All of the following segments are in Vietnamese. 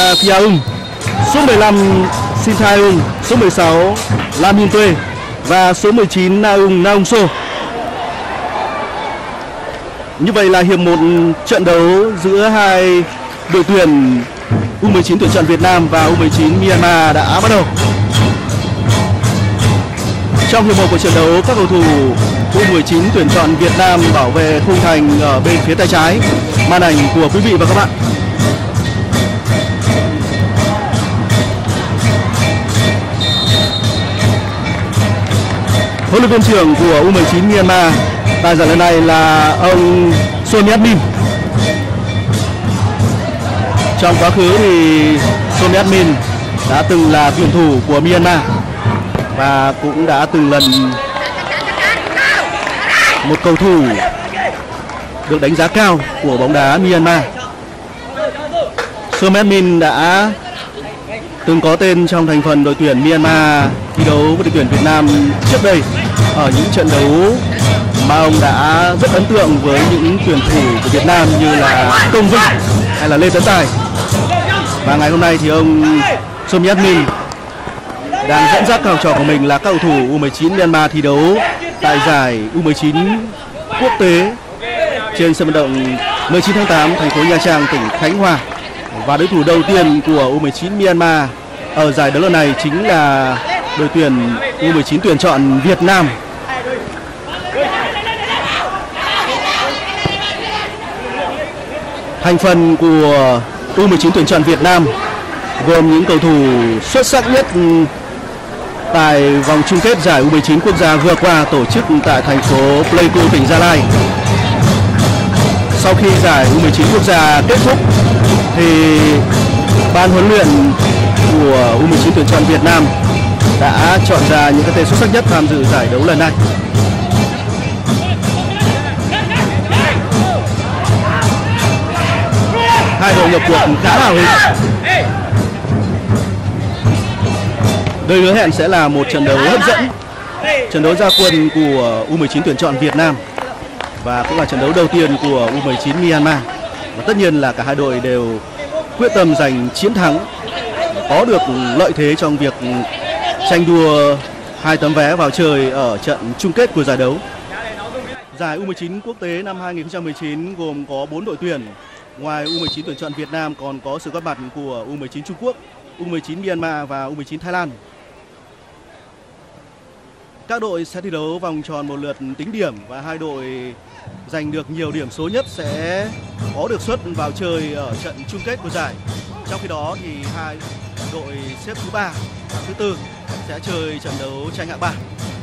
Pia Ung, số 15 Sin Thai Ung, số 16 Lam Hin Tuê và số 19 Naung So. Như vậy là hiệp một trận đấu giữa hai đội tuyển U19 tuyển chọn Việt Nam và U19 Myanmar đã bắt đầu. Trong hiệp một của trận đấu, các cầu thủ U19 tuyển chọn Việt Nam bảo vệ khung thành ở bên phía tay trái. Màn ảnh của quý vị và các bạn. Huấn luyện viên trưởng của U19 Myanmar tại giải lần này là ông Somiat Min. Trong quá khứ thì Somiat Min đã từng là tuyển thủ của Myanmar và cũng đã từng lần một cầu thủ được đánh giá cao của bóng đá Myanmar. Somiat Min đã từng có tên trong thành phần đội tuyển Myanmar thi đấu với đội tuyển Việt Nam trước đây ở những trận đấu mà ông đã rất ấn tượng với những tuyển thủ của Việt Nam như là Công Vinh hay là Lê Tấn Tài. Và ngày hôm nay thì ông Somiat Min đang dẫn dắt các học trò của mình là các cầu thủ U19 Myanmar thi đấu tại giải U19 quốc tế trên sân vận động 19 tháng 8 thành phố Nha Trang, tỉnh Khánh Hòa. Và đối thủ đầu tiên của U19 Myanmar ở giải đấu lần này chính là đội tuyển U19 tuyển chọn Việt Nam. Thành phần của U19 tuyển chọn Việt Nam gồm những cầu thủ xuất sắc nhất tại vòng chung kết giải U19 quốc gia vừa qua tổ chức tại thành phố Pleiku, tỉnh Gia Lai. Sau khi giải U19 quốc gia kết thúc thì ban huấn luyện của U19 tuyển chọn Việt Nam đã chọn ra những cái tên xuất sắc nhất tham dự giải đấu lần này. Hai đội nhập cuộc khá hào hứng. Đây hứa hẹn sẽ là một trận đấu hấp dẫn, trận đấu ra quân của U19 tuyển chọn Việt Nam và cũng là trận đấu đầu tiên của U19 Myanmar. Và tất nhiên là cả hai đội đều quyết tâm giành chiến thắng, có được lợi thế trong việc tranh đua 2 tấm vé vào chơi ở trận chung kết của giải đấu. Giải U19 quốc tế năm 2019 gồm có 4 đội tuyển. Ngoài U19 tuyển chọn Việt Nam còn có sự góp mặt của U19 Trung Quốc, U19 Myanmar và U19 Thái Lan. Các đội sẽ thi đấu vòng tròn một lượt tính điểm và hai đội giành được nhiều điểm số nhất sẽ có được suất vào chơi ở trận chung kết của giải. Trong khi đó thì hai đội xếp thứ 3 và thứ 4 sẽ chơi trận đấu tranh hạng 3.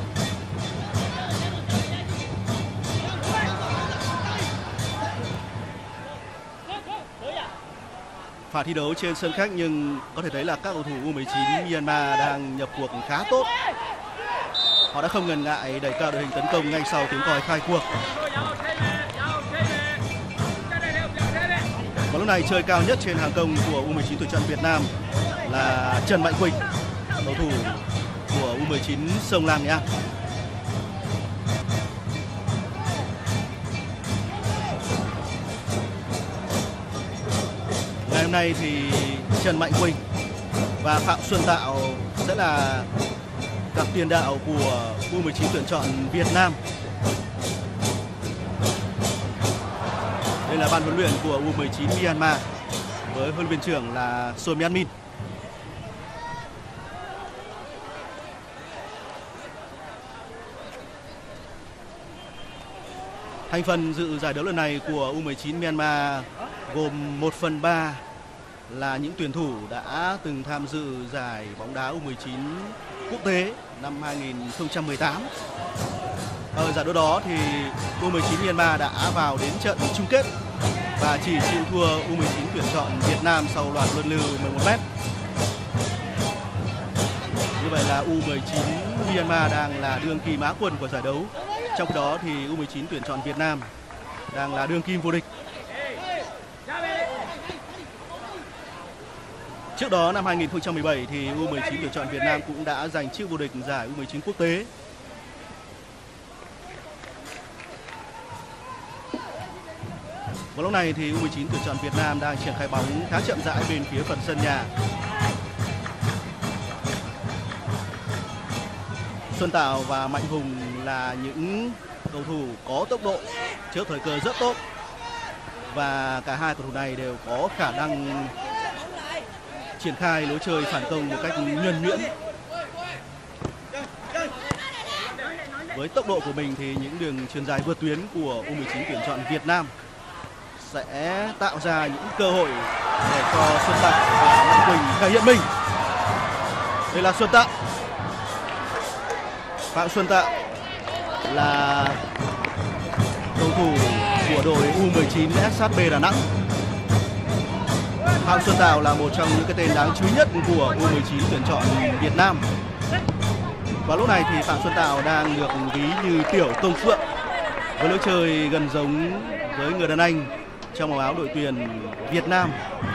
Pha thi đấu trên sân khách nhưng có thể thấy là các cầu thủ U19 Myanmar đang nhập cuộc khá tốt. Họ đã không ngần ngại đẩy cao đội hình tấn công ngay sau tiếng còi khai cuộc. Và lúc này chơi cao nhất trên hàng công của U19 tuyển chọn Việt Nam là Trần Mạnh Quỳnh, cầu thủ của U19 Sông Lam Nghệ An. Ngày hôm nay thì Trần Mạnh Quỳnh và Phạm Xuân Tạo sẽ là cặp tiền đạo của U19 tuyển chọn Việt Nam. Đây là ban huấn luyện của U19 Myanmar với huấn luyện viên trưởng là Somiat Min. Thành phần dự giải đấu lần này của U19 Myanmar gồm 1/3 là những tuyển thủ đã từng tham dự giải bóng đá U19 quốc tế năm 2018. Ở giải đấu đó thì U19 Myanmar đã vào đến trận chung kết và chỉ chịu thua U19 tuyển chọn Việt Nam sau loạt luân lưu 11m. Như vậy là U19 Myanmar đang là đương kim Á quân của giải đấu. Trong khi đó thì U19 tuyển chọn Việt Nam đang là đương kim vô địch. Trước đó năm 2017 thì U19 tuyển chọn Việt Nam cũng đã giành chức vô địch giải U19 quốc tế. Và lúc này thì U19 tuyển chọn Việt Nam đang triển khai bóng khá chậm rãi bên phía phần sân nhà. Xuân Tạo và Mạnh Hùng là những cầu thủ có tốc độ trước thời cơ rất tốt, và cả hai cầu thủ này đều có khả năng triển khai lối chơi phản công một cách nhuần nhuyễn. Với tốc độ của mình thì những đường chuyền dài vượt tuyến của U19 tuyển chọn Việt Nam sẽ tạo ra những cơ hội để cho Xuân Tạo và Mạnh Quỳnh thể hiện mình. Đây là Xuân Tạo. Phạm Xuân Tạo là cầu thủ của đội U19 SHB Đà Nẵng. Phạm Xuân Tạo là một trong những cái tên đáng chú ý nhất của U19 tuyển chọn Việt Nam. Và lúc này thì Phạm Xuân Tạo đang được ví như tiểu công phượng, với lối chơi gần giống với người đàn anh trong màu áo đội tuyển Việt Nam.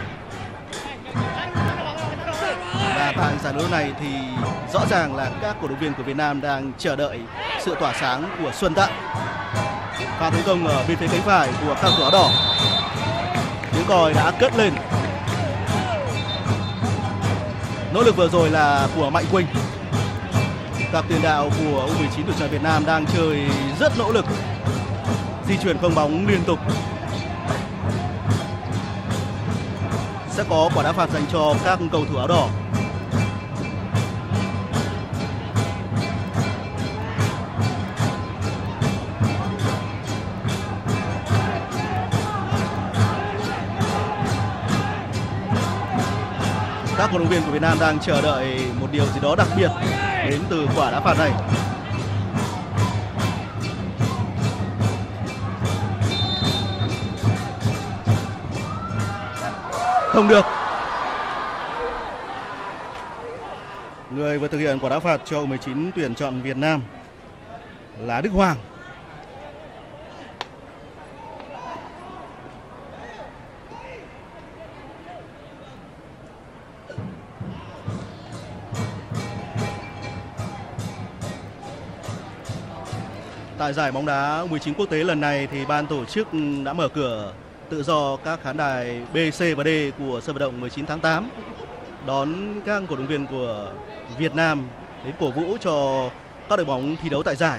Và tại giải đấu này thì rõ ràng là các cổ động viên của Việt Nam đang chờ đợi sự tỏa sáng của Xuân Tạo. Pha tấn công ở bên phía cánh phải của các cầu thủ áo đỏ. Tiếng còi đã cất lên. Nỗ lực vừa rồi là của Mạnh Quỳnh. Cặp tiền đạo của U19 tuyển chọn Việt Nam đang chơi rất nỗ lực, di chuyển không bóng liên tục. Sẽ có quả đá phạt dành cho các cầu thủ áo đỏ. Các cổ động viên của Việt Nam đang chờ đợi một điều gì đó đặc biệt đến từ quả đá phạt này. Không được. Người vừa thực hiện quả đá phạt cho U19 tuyển chọn Việt Nam là Đức Hoàng. Tại giải bóng đá U19 quốc tế lần này thì ban tổ chức đã mở cửa tự do các khán đài B, C và D của sân vận động 19 tháng 8 đón các cổ động viên của Việt Nam đến cổ vũ cho các đội bóng thi đấu tại giải.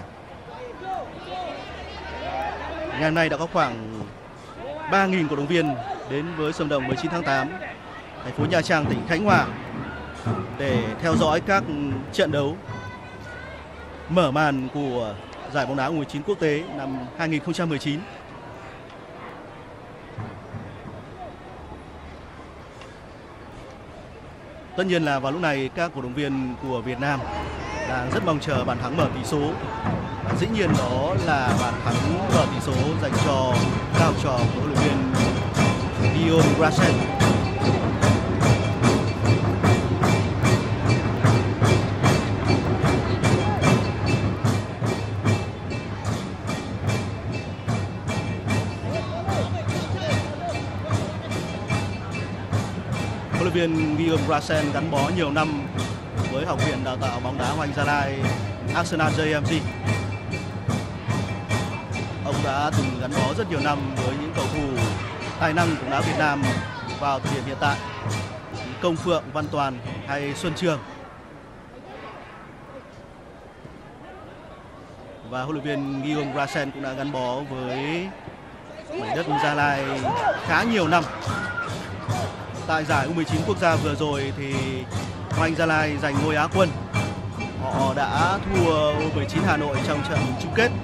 Ngày hôm nay đã có khoảng 3.000 cổ động viên đến với sân vận động 19 tháng 8 thành phố Nha Trang, tỉnh Khánh Hòa để theo dõi các trận đấu mở màn của giải bóng đá U19 quốc tế năm 2019. Tất nhiên là vào lúc này các cổ động viên của Việt Nam đang rất mong chờ bàn thắng mở tỷ số. Và dĩ nhiên đó là bàn thắng mở tỷ số dành cho các học trò của huấn luyện viên Guillaume Grassen. Huấn luyện viên Guillaume Grassen gắn bó nhiều năm với Học viện Đào tạo bóng đá Hoàng Anh Gia Lai Arsenal JMG. Ông đã từng gắn bó rất nhiều năm với những cầu thủ tài năng của bóng đá Việt Nam vào thời điểm hiện tại, Công Phượng, Văn Toàn hay Xuân Trường. Và huấn luyện viên Guillaume Grassen cũng đã gắn bó với mảnh đất Gia Lai khá nhiều năm. Tại giải U19 quốc gia vừa rồi thì Hoàng Anh Gia Lai giành ngôi Á quân. Họ đã thua U19 Hà Nội trong trận chung kết.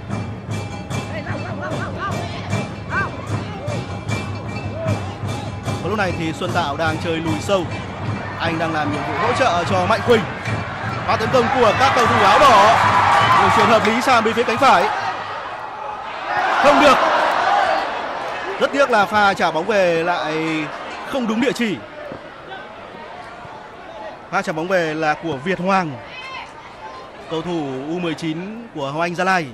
Và lúc này thì Xuân Tạo đang chơi lùi sâu. Anh đang làm nhiệm vụ hỗ trợ cho Mạnh Quỳnh. Pha tấn công của các cầu thủ áo đỏ. Đường chuyền hợp lý sang bên phía cánh phải. Không được. Rất tiếc là pha trả bóng về lại không đúng địa chỉ. Pha trả bóng về là của Việt Hoàng, cầu thủ U19 của Hoàng Anh Gia Lai.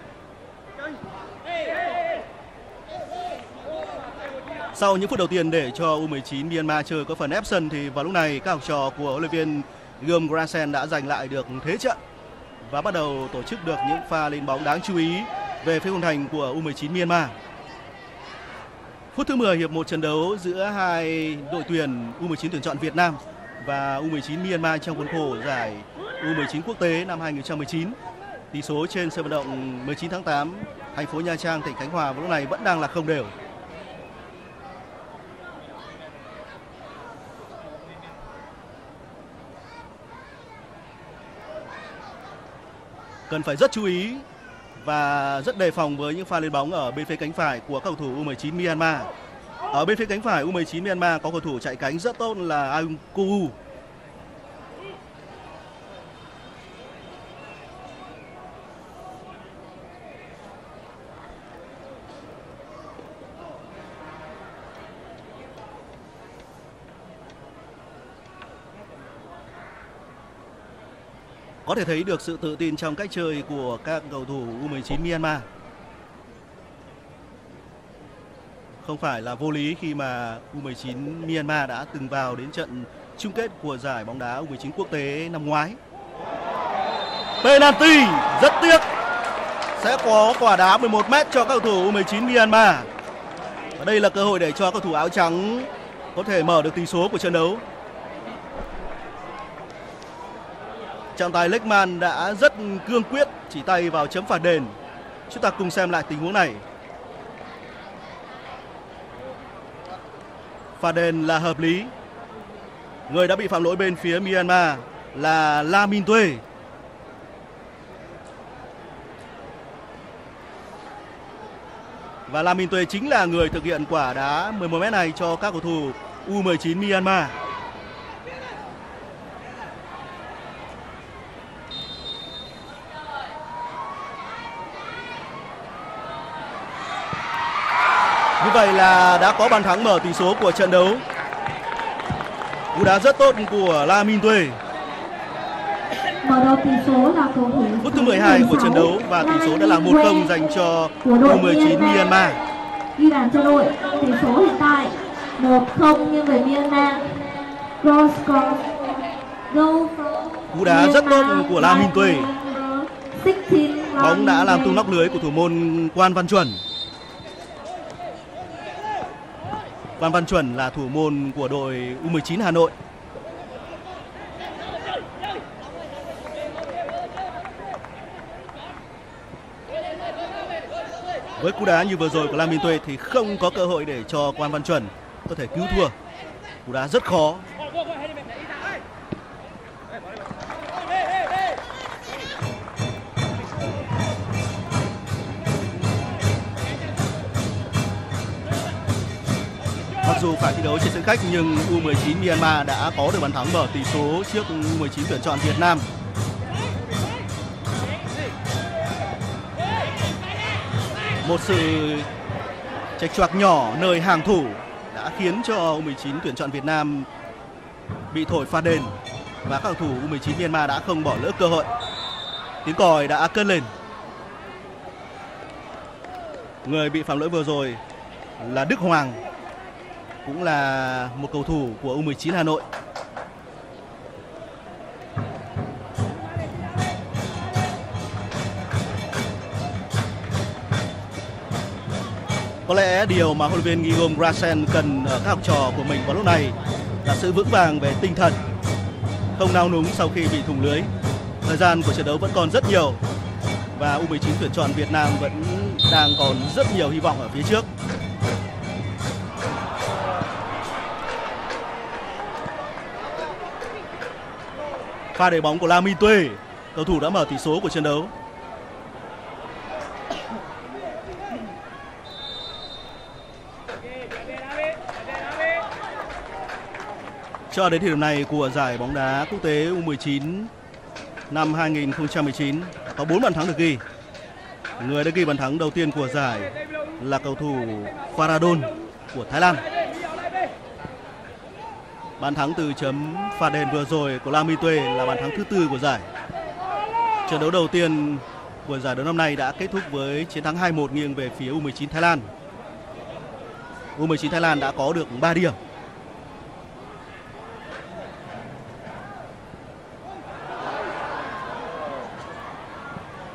Sau những phút đầu tiên để cho U19 Myanmar chơi có phần ép sân thì vào lúc này các học trò của huấn luyện viên Guillaume Grassen đã giành lại được thế trận và bắt đầu tổ chức được những pha lên bóng đáng chú ý về phía khung thành của U19 Myanmar. Phút thứ 10 hiệp 1 trận đấu giữa hai đội tuyển U19 tuyển chọn Việt Nam và U19 Myanmar trong khuôn khổ giải U19 quốc tế năm 2019. Tỷ số trên sân vận động 19 tháng 8, thành phố Nha Trang, tỉnh Khánh Hòa lúc này vẫn đang là không đều. Cần phải rất chú ý và rất đề phòng với những pha lên bóng ở bên phía cánh phải của cầu thủ U19 Myanmar. Ở bên phía cánh phải U19 Myanmar có cầu thủ chạy cánh rất tốt là Aung Koo. Có thể thấy được sự tự tin trong cách chơi của các cầu thủ U19 Myanmar. Không phải là vô lý khi mà U19 Myanmar đã từng vào đến trận chung kết của giải bóng đá U19 quốc tế năm ngoái. Penalty, rất tiếc. Sẽ có quả đá 11m cho các cầu thủ U19 Myanmar. Và đây là cơ hội để cho cầu thủ áo trắng có thể mở được tỷ số của trận đấu. Trọng tài Lechman đã rất cương quyết chỉ tay vào chấm phạt đền. Chúng ta cùng xem lại tình huống này. Phạt đền là hợp lý. Người đã bị phạm lỗi bên phía Myanmar là La Minh Tuê. Và La Minh Tuê chính là người thực hiện quả đá 11m này cho các cầu thủ U19 Myanmar. Như vậy là đã có bàn thắng mở tỷ số của trận đấu. Cú đá rất tốt của La Minh Tuê. Mở đầu tỷ số là cầu thủ Phút thứ 12 của trận đấu và tỷ số đã là 1-0 dành cho U19 Myanmar. Ghi bàn cho đội. Tỷ số hiện tại 1-0 nghiêng về Myanmar. Cú đá rất tốt của La Minh Tuê. Bóng đã làm tung nóc lưới của thủ môn Quan Văn Chuẩn. Quan Văn Chuẩn là thủ môn của đội U19 Hà Nội. Với cú đá như vừa rồi của La Minh Tuê thì không có cơ hội để cho Quan Văn Chuẩn có thể cứu thua. Cú đá rất khó. Mặc dù phải thi đấu trên sân khách nhưng U19 Myanmar đã có được bàn thắng mở tỷ số trước U19 tuyển chọn Việt Nam. Một sự chệch choạc nhỏ nơi hàng thủ đã khiến cho U19 tuyển chọn Việt Nam bị thổi phạt đền và các cầu thủ U19 Myanmar đã không bỏ lỡ cơ hội. Tiếng còi đã cất lên. Người bị phạm lỗi vừa rồi là Đức Hoàng, cũng là một cầu thủ của U19 Hà Nội. Có lẽ điều mà huấn luyện viên Guillaume Grassen cần ở các học trò của mình vào lúc này là sự vững vàng về tinh thần, không nao núng sau khi bị thủng lưới. Thời gian của trận đấu vẫn còn rất nhiều và U19 tuyển chọn Việt Nam vẫn đang còn rất nhiều hy vọng ở phía trước. Pha để bóng của La Minh Tuê, cầu thủ đã mở tỷ số của trận đấu. Cho đến thời điểm này của giải bóng đá quốc tế U19 năm 2019 có 4 bàn thắng được ghi. Người đã ghi bàn thắng đầu tiên của giải là cầu thủ Faradon của Thái Lan. Bàn thắng từ chấm phạt đền vừa rồi của La Minh Tuê là bàn thắng thứ 4 của giải. Trận đấu đầu tiên của giải đấu năm nay đã kết thúc với chiến thắng 2-1 nghiêng về phía U19 Thái Lan. U19 Thái Lan đã có được 3 điểm.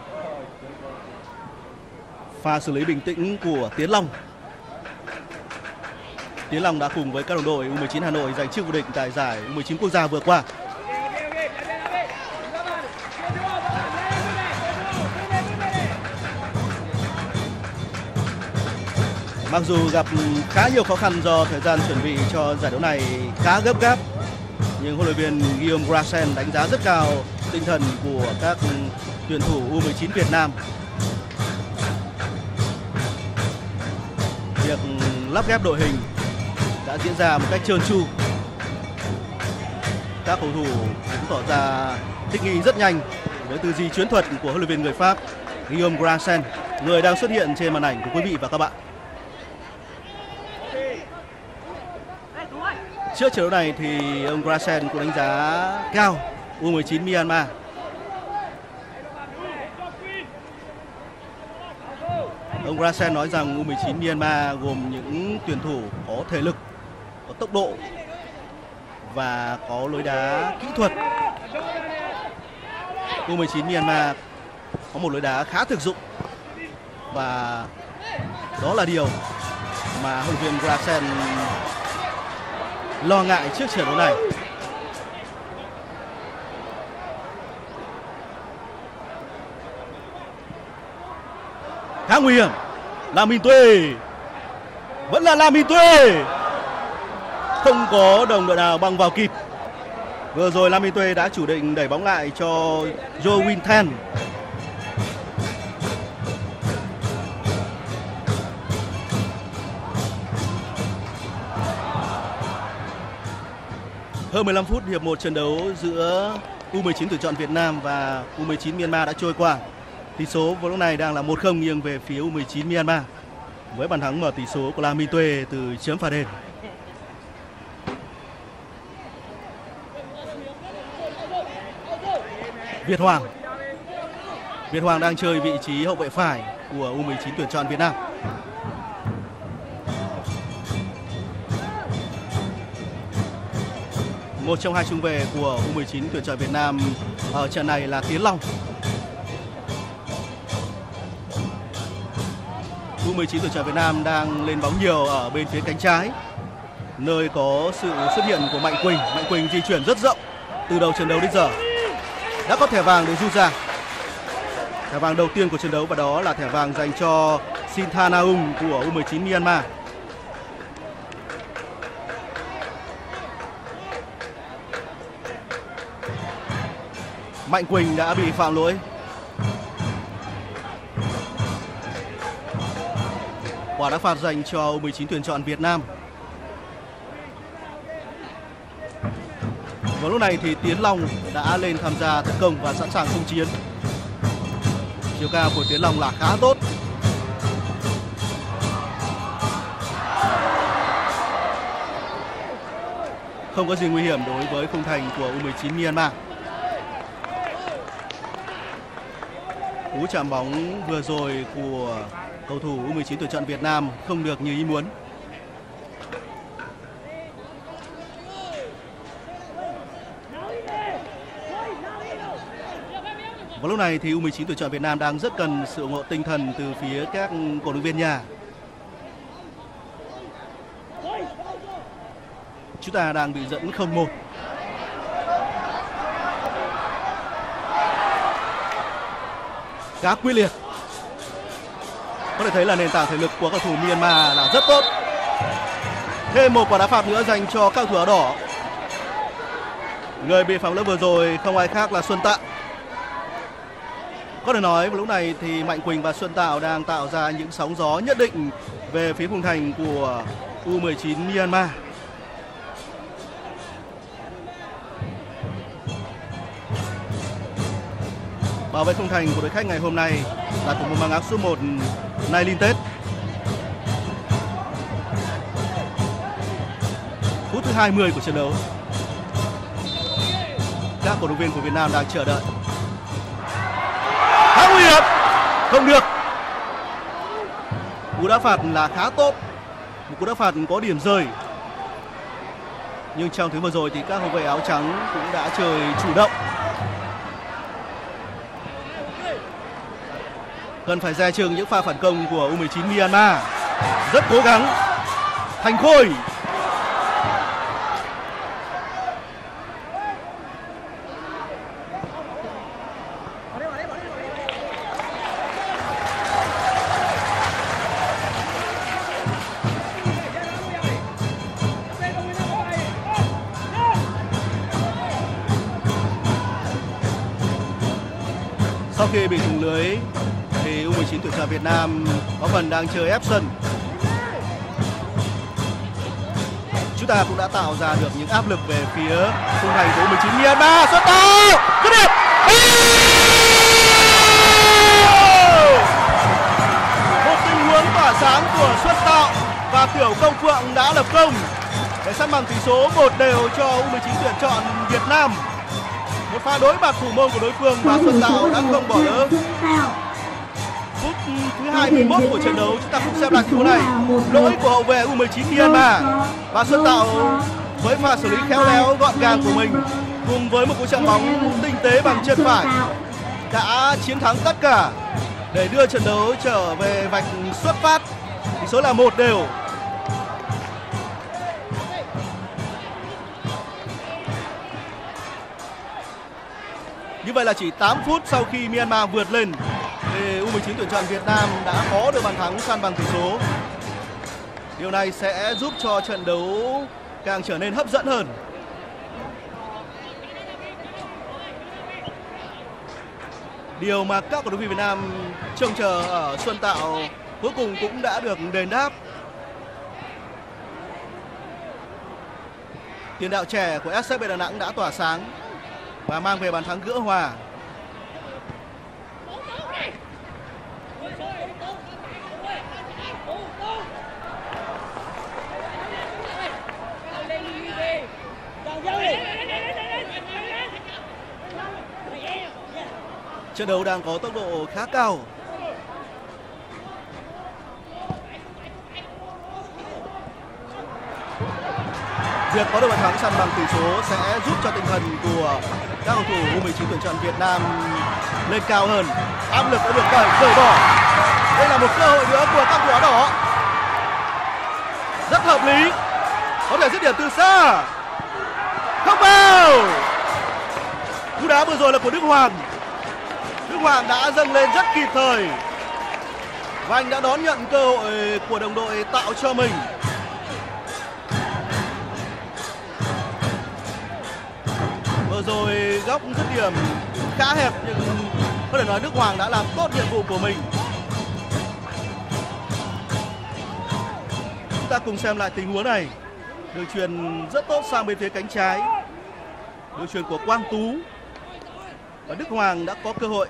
Pha xử lý bình tĩnh của Tiến Long. Tiến Long đã cùng với các đồng đội U19 Hà Nội giành chức vô địch tại giải U19 quốc gia vừa qua. Mặc dù gặp khá nhiều khó khăn do thời gian chuẩn bị cho giải đấu này khá gấp gáp, nhưng huấn luyện viên Guillaume Grassen đánh giá rất cao tinh thần của các tuyển thủ U19 Việt Nam. Việc lắp ghép đội hình đã diễn ra một cách trơn tru. Các cầu thủ cũng tỏ ra thích nghi rất nhanh với tư duy chiến thuật của huấn luyện viên người Pháp Guillaume Grassen, người đang xuất hiện trên màn ảnh của quý vị và các bạn. Trước trận đấu này thì ông Grassen cũng đánh giá cao U19 Myanmar. Ông Grassen nói rằng U19 Myanmar gồm những tuyển thủ có thể lực, có tốc độ và có lối đá kỹ thuật. U19 Myanmar có một lối đá khá thực dụng và đó là điều mà huấn luyện viên Grassen lo ngại trước trận đấu này. Khá nguy hiểm. Lam Minh Tuê, vẫn là Lam Minh Tuê, không có đồng đội nào băng vào kịp. Vừa rồi Lam Minh Tuê đã chủ định đẩy bóng lại cho Joe Wintan. Hơn 15 phút hiệp 1 trận đấu giữa U19 tuyển chọn Việt Nam và U19 Myanmar đã trôi qua. Tỷ số vào lúc này đang là 1-0 nghiêng về phía U19 Myanmar, với bàn thắng mở tỷ số của Lam Minh Tuê từ chấm phạt đền. Việt Hoàng đang chơi vị trí hậu vệ phải của U19 tuyển chọn Việt Nam. Một trong hai trung vệ của U19 tuyển chọn Việt Nam ở trận này là Tiến Long. U19 tuyển chọn Việt Nam đang lên bóng nhiều ở bên phía cánh trái, nơi có sự xuất hiện của Mạnh Quỳnh. Mạnh Quỳnh di chuyển rất rộng từ đầu trận đấu đến giờ, đã có thẻ vàng được rút ra. Thẻ vàng đầu tiên của trận đấu và đó là thẻ vàng dành cho Sintanaung của U19 Myanmar. Mạnh Quỳnh đã bị phạm lỗi. Quả đá phạt dành cho U19 tuyển chọn Việt Nam. Vào lúc này thì Tiến Long đã lên tham gia tấn công và sẵn sàng xung chiến. Chiều cao của Tiến Long là khá tốt. Không có gì nguy hiểm đối với khung thành của U19 Myanmar. Cú chạm bóng vừa rồi của cầu thủ U19 tuyển chọn Việt Nam không được như ý muốn. Vào lúc này thì U19 tuyển chọn Việt Nam đang rất cần sự ủng hộ tinh thần từ phía các cổ động viên nhà. Chúng ta đang bị dẫn 0-1. Khá quyết liệt. Có thể thấy là nền tảng thể lực của cầu thủ Myanmar là rất tốt. Thêm một quả đá phạt nữa dành cho các cầu thủ áo đỏ. Người bị phạm lỗi vừa rồi không ai khác là Xuân Tạo. Có thể nói vào lúc này thì Mạnh Quỳnh và Xuân Tạo đang tạo ra những sóng gió nhất định về phía khung thành của U19 Myanmar. Bảo vệ khung thành của đội khách ngày hôm nay là thủ môn mang áo số 1 Nay Linh Tết. Phút thứ 20 của trận đấu. Các cổ động viên của Việt Nam đang chờ đợi. Khá nguy hiểm, không được. Cú đá phạt là khá tốt, một cú đá phạt có điểm rơi. Nhưng trong thứ vừa rồi thì các hậu vệ áo trắng cũng đã chơi chủ động. Cần phải dè chừng những pha phản công của U19 Myanmar. Rất cố gắng. Thành Khôi Sau khi bị thủng lưới thì U19 tuyển chọn Việt Nam có phần đang chơi ép sân. Chúng ta cũng đã tạo ra được những áp lực về phía khung thành của U19 Myanmar. Xuất tạo dứt điểm. Một tình huống tỏa sáng của Xuân Tạo và Tiểu Công Phượng đã lập công để săn bằng tỷ số 1-1 cho U19 tuyển chọn Việt Nam. Một pha đối mặt thủ môn của đối phương và Xuân Tạo đã không bỏ lỡ. Phút thứ 21 của trận đấu, chúng ta cùng xem lại tình huống này. Lỗi của hậu vệ U19 Myanmar và Xuân Tạo với pha xử lý khéo léo gọn gàng của mình cùng với một cú chạm bóng tinh tế bằng chân phải đã chiến thắng tất cả để đưa trận đấu trở về vạch xuất phát. Tỷ số là 1-1. Như vậy là chỉ 8 phút sau khi Myanmar vượt lên thì U19 tuyển chọn Việt Nam đã có được bàn thắng san bằng tỷ số. Điều này sẽ giúp cho trận đấu càng trở nên hấp dẫn hơn. Điều mà các cổ động viên Việt Nam trông chờ ở Xuân Tạo cuối cùng cũng đã được đền đáp. Tiền đạo trẻ của SSB Đà Nẵng đã tỏa sáng và mang về bàn thắng gỡ hòa. Trận đấu đang có tốc độ khá cao. Việc có được bàn thắng săn bằng tỷ số sẽ giúp cho tinh thần của các cầu thủ U19 tuyển chọn Việt Nam lên cao hơn. Áp lực đã được cởi bỏ. Đây là một cơ hội nữa của các thủ áo đỏ. Rất hợp lý. Có thể dứt điểm từ xa. Không vào. Cú đá vừa rồi là của Đức Hoàng. Đức Hoàng đã dâng lên rất kịp thời và anh đã đón nhận cơ hội của đồng đội tạo cho mình. Vừa rồi góc dứt điểm khá hẹp nhưng có thể nói Đức Hoàng đã làm tốt nhiệm vụ của mình. Chúng ta cùng xem lại tình huống này. Đường chuyền rất tốt sang bên phía cánh trái. Đường chuyền của Quang Tú và Đức Hoàng đã có cơ hội.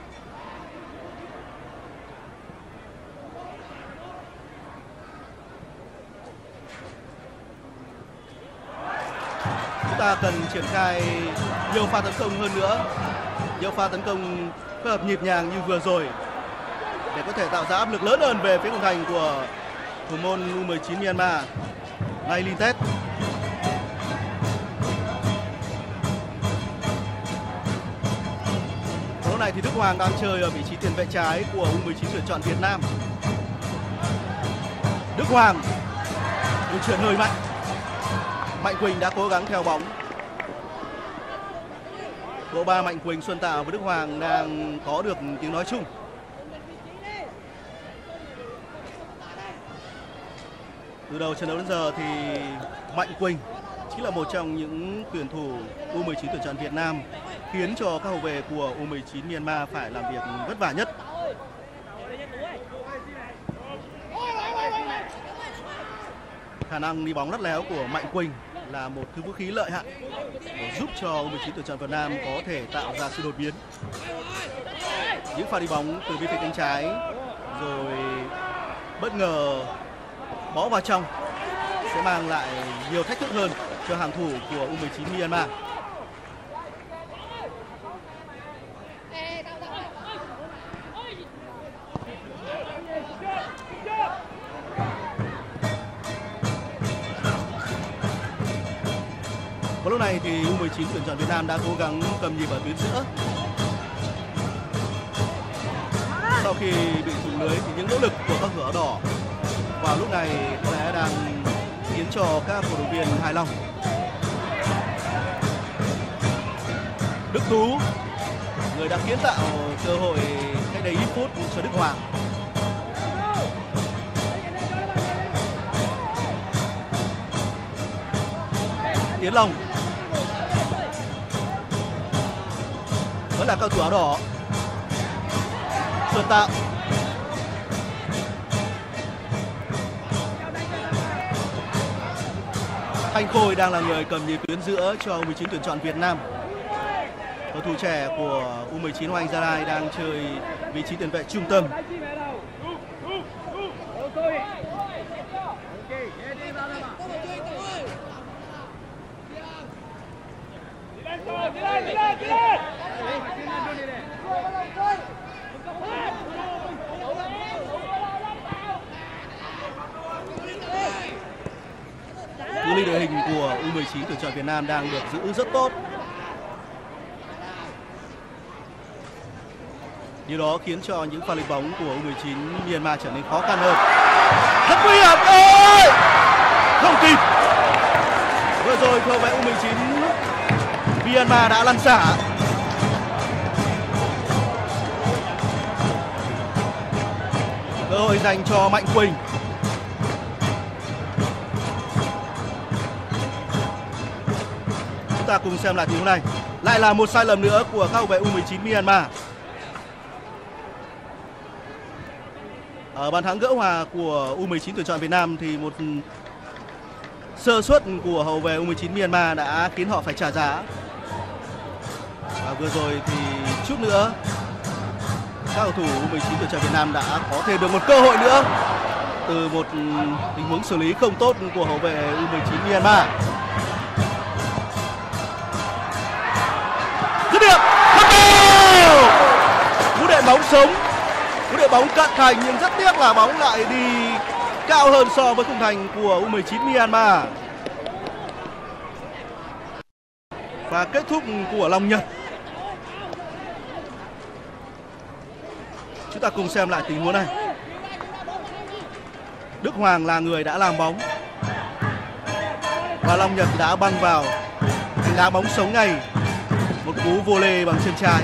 Chúng ta cần triển khai nhiều pha tấn công hơn nữa, nhiều pha tấn công phối hợp nhịp nhàng như vừa rồi để có thể tạo ra áp lực lớn hơn về phía khung thành của thủ môn U19 Myanmar Nay Lintet. Lúc này thì Đức Hoàng đang chơi ở vị trí tiền vệ trái của U19 tuyển chọn Việt Nam. Đức Hoàng đường chuyền hơi mạnh. Mạnh Quỳnh đã cố gắng theo bóng. Bộ ba Mạnh Quỳnh, Xuân Tạo và Đức Hoàng đang có được tiếng nói chung. Từ đầu trận đấu đến giờ thì Mạnh Quỳnh chính là một trong những tuyển thủ U19 tuyển chọn Việt Nam khiến cho các hậu vệ của U19 Myanmar phải làm việc vất vả nhất. Khả năng đi bóng lắt léo của Mạnh Quỳnh là một thứ vũ khí lợi hại để giúp cho U19 tuyển chọn Việt Nam có thể tạo ra sự đột biến. Những pha đi bóng từ bên phía cánh trái rồi bất ngờ bó vào trong sẽ mang lại nhiều thách thức hơn cho hàng thủ của U19 Myanmar. Và lúc này thì U19 tuyển chọn Việt Nam đã cố gắng cầm nhịp ở tuyến giữa. Sau khi bị thủng lưới thì những nỗ lực của các thủ áo đỏ vào lúc này có lẽ đang khiến cho các cổ động viên hài lòng. Đức Tú, người đã kiến tạo cơ hội cách đây ít phút cho Đức Hoàng. Tiến Long vẫn là cầu thủ áo đỏ. Xuân Tạo. Thanh Khôi đang là người cầm nhịp tuyến giữa cho U19 tuyển chọn Việt Nam. Cầu thủ trẻ của U19 Hoàng Anh Gia Lai đang chơi vị trí tiền vệ trung tâm. Cự ly đội hình của U19 tuyển chọn Việt Nam đang được giữ rất tốt. Điều đó khiến cho những pha lên bóng của U19 Myanmar trở nên khó khăn hơn. Rất nguy hiểm, ôi! Không kịp. Vừa rồi cầu vệ U19 Myanmar đã lăn xả. Cơ hội dành cho Mạnh Quỳnh. Chúng ta cùng xem lại tình huống này. Lại là một sai lầm nữa của các cầu vệ U19 Myanmar. Ở bàn thắng gỡ hòa của U19 tuyển chọn Việt Nam thì một sơ suất của hậu vệ U19 Myanmar đã khiến họ phải trả giá. Và vừa rồi thì chút nữa các cầu thủ U19 tuyển chọn Việt Nam đã có thêm được một cơ hội nữa từ một tình huống xử lý không tốt của hậu vệ U19 Myanmar. Dứt điểm, cú đệm bóng sống, cú đệm bóng cận thành nhưng rất tiếc là bóng lại đi cao hơn so với khung thành của U19 Myanmar. Và kết thúc của Long Nhật. Chúng ta cùng xem lại tình huống này. Đức Hoàng là người đã làm bóng và Long Nhật đã băng vào đánh đá bóng sống ngay. Một cú vô lê bằng chân trái.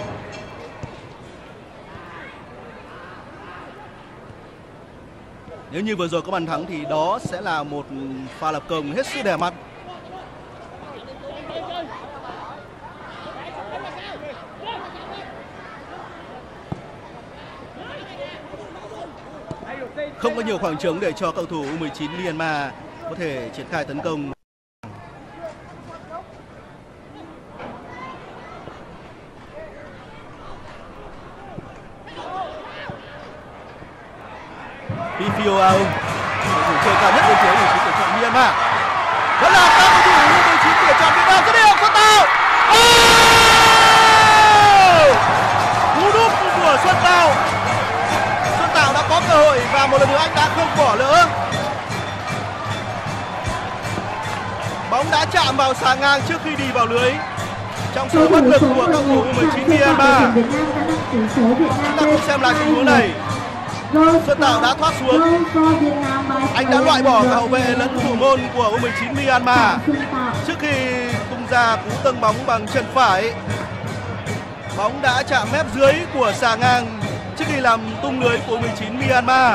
Nếu như vừa rồi có bàn thắng thì đó sẽ là một pha lập công hết sức đẹp mắt. Không có nhiều khoảng trống để cho cầu thủ U19 Myanmar có thể triển khai tấn công. Phi Aung, cầu thủ chơi cao nhất bên phía U19 tuyển chọn Myanmar. Vẫn là các cầu thủ U19 tuyển chọn Việt Nam. Dứt điểm, Xuân Tạo. Cú đúp của Xuân Tạo. Xuân Tạo đã có cơ hội và một lần nữa anh đã không bỏ lỡ. Bóng đã chạm vào xà ngang trước khi đi vào lưới. Trong sự bất lực của các cầu thủ U19 Myanmar. Chúng ta cùng xem lại tình huống này. Xuân Tạo đã thoát xuống. Anh đã loại bỏ cả hậu vệ lẫn thủ môn của U19 Myanmar trước khi tung ra cú tâng bóng bằng chân phải. Bóng đã chạm mép dưới của xà ngang trước khi làm tung lưới của U19 Myanmar.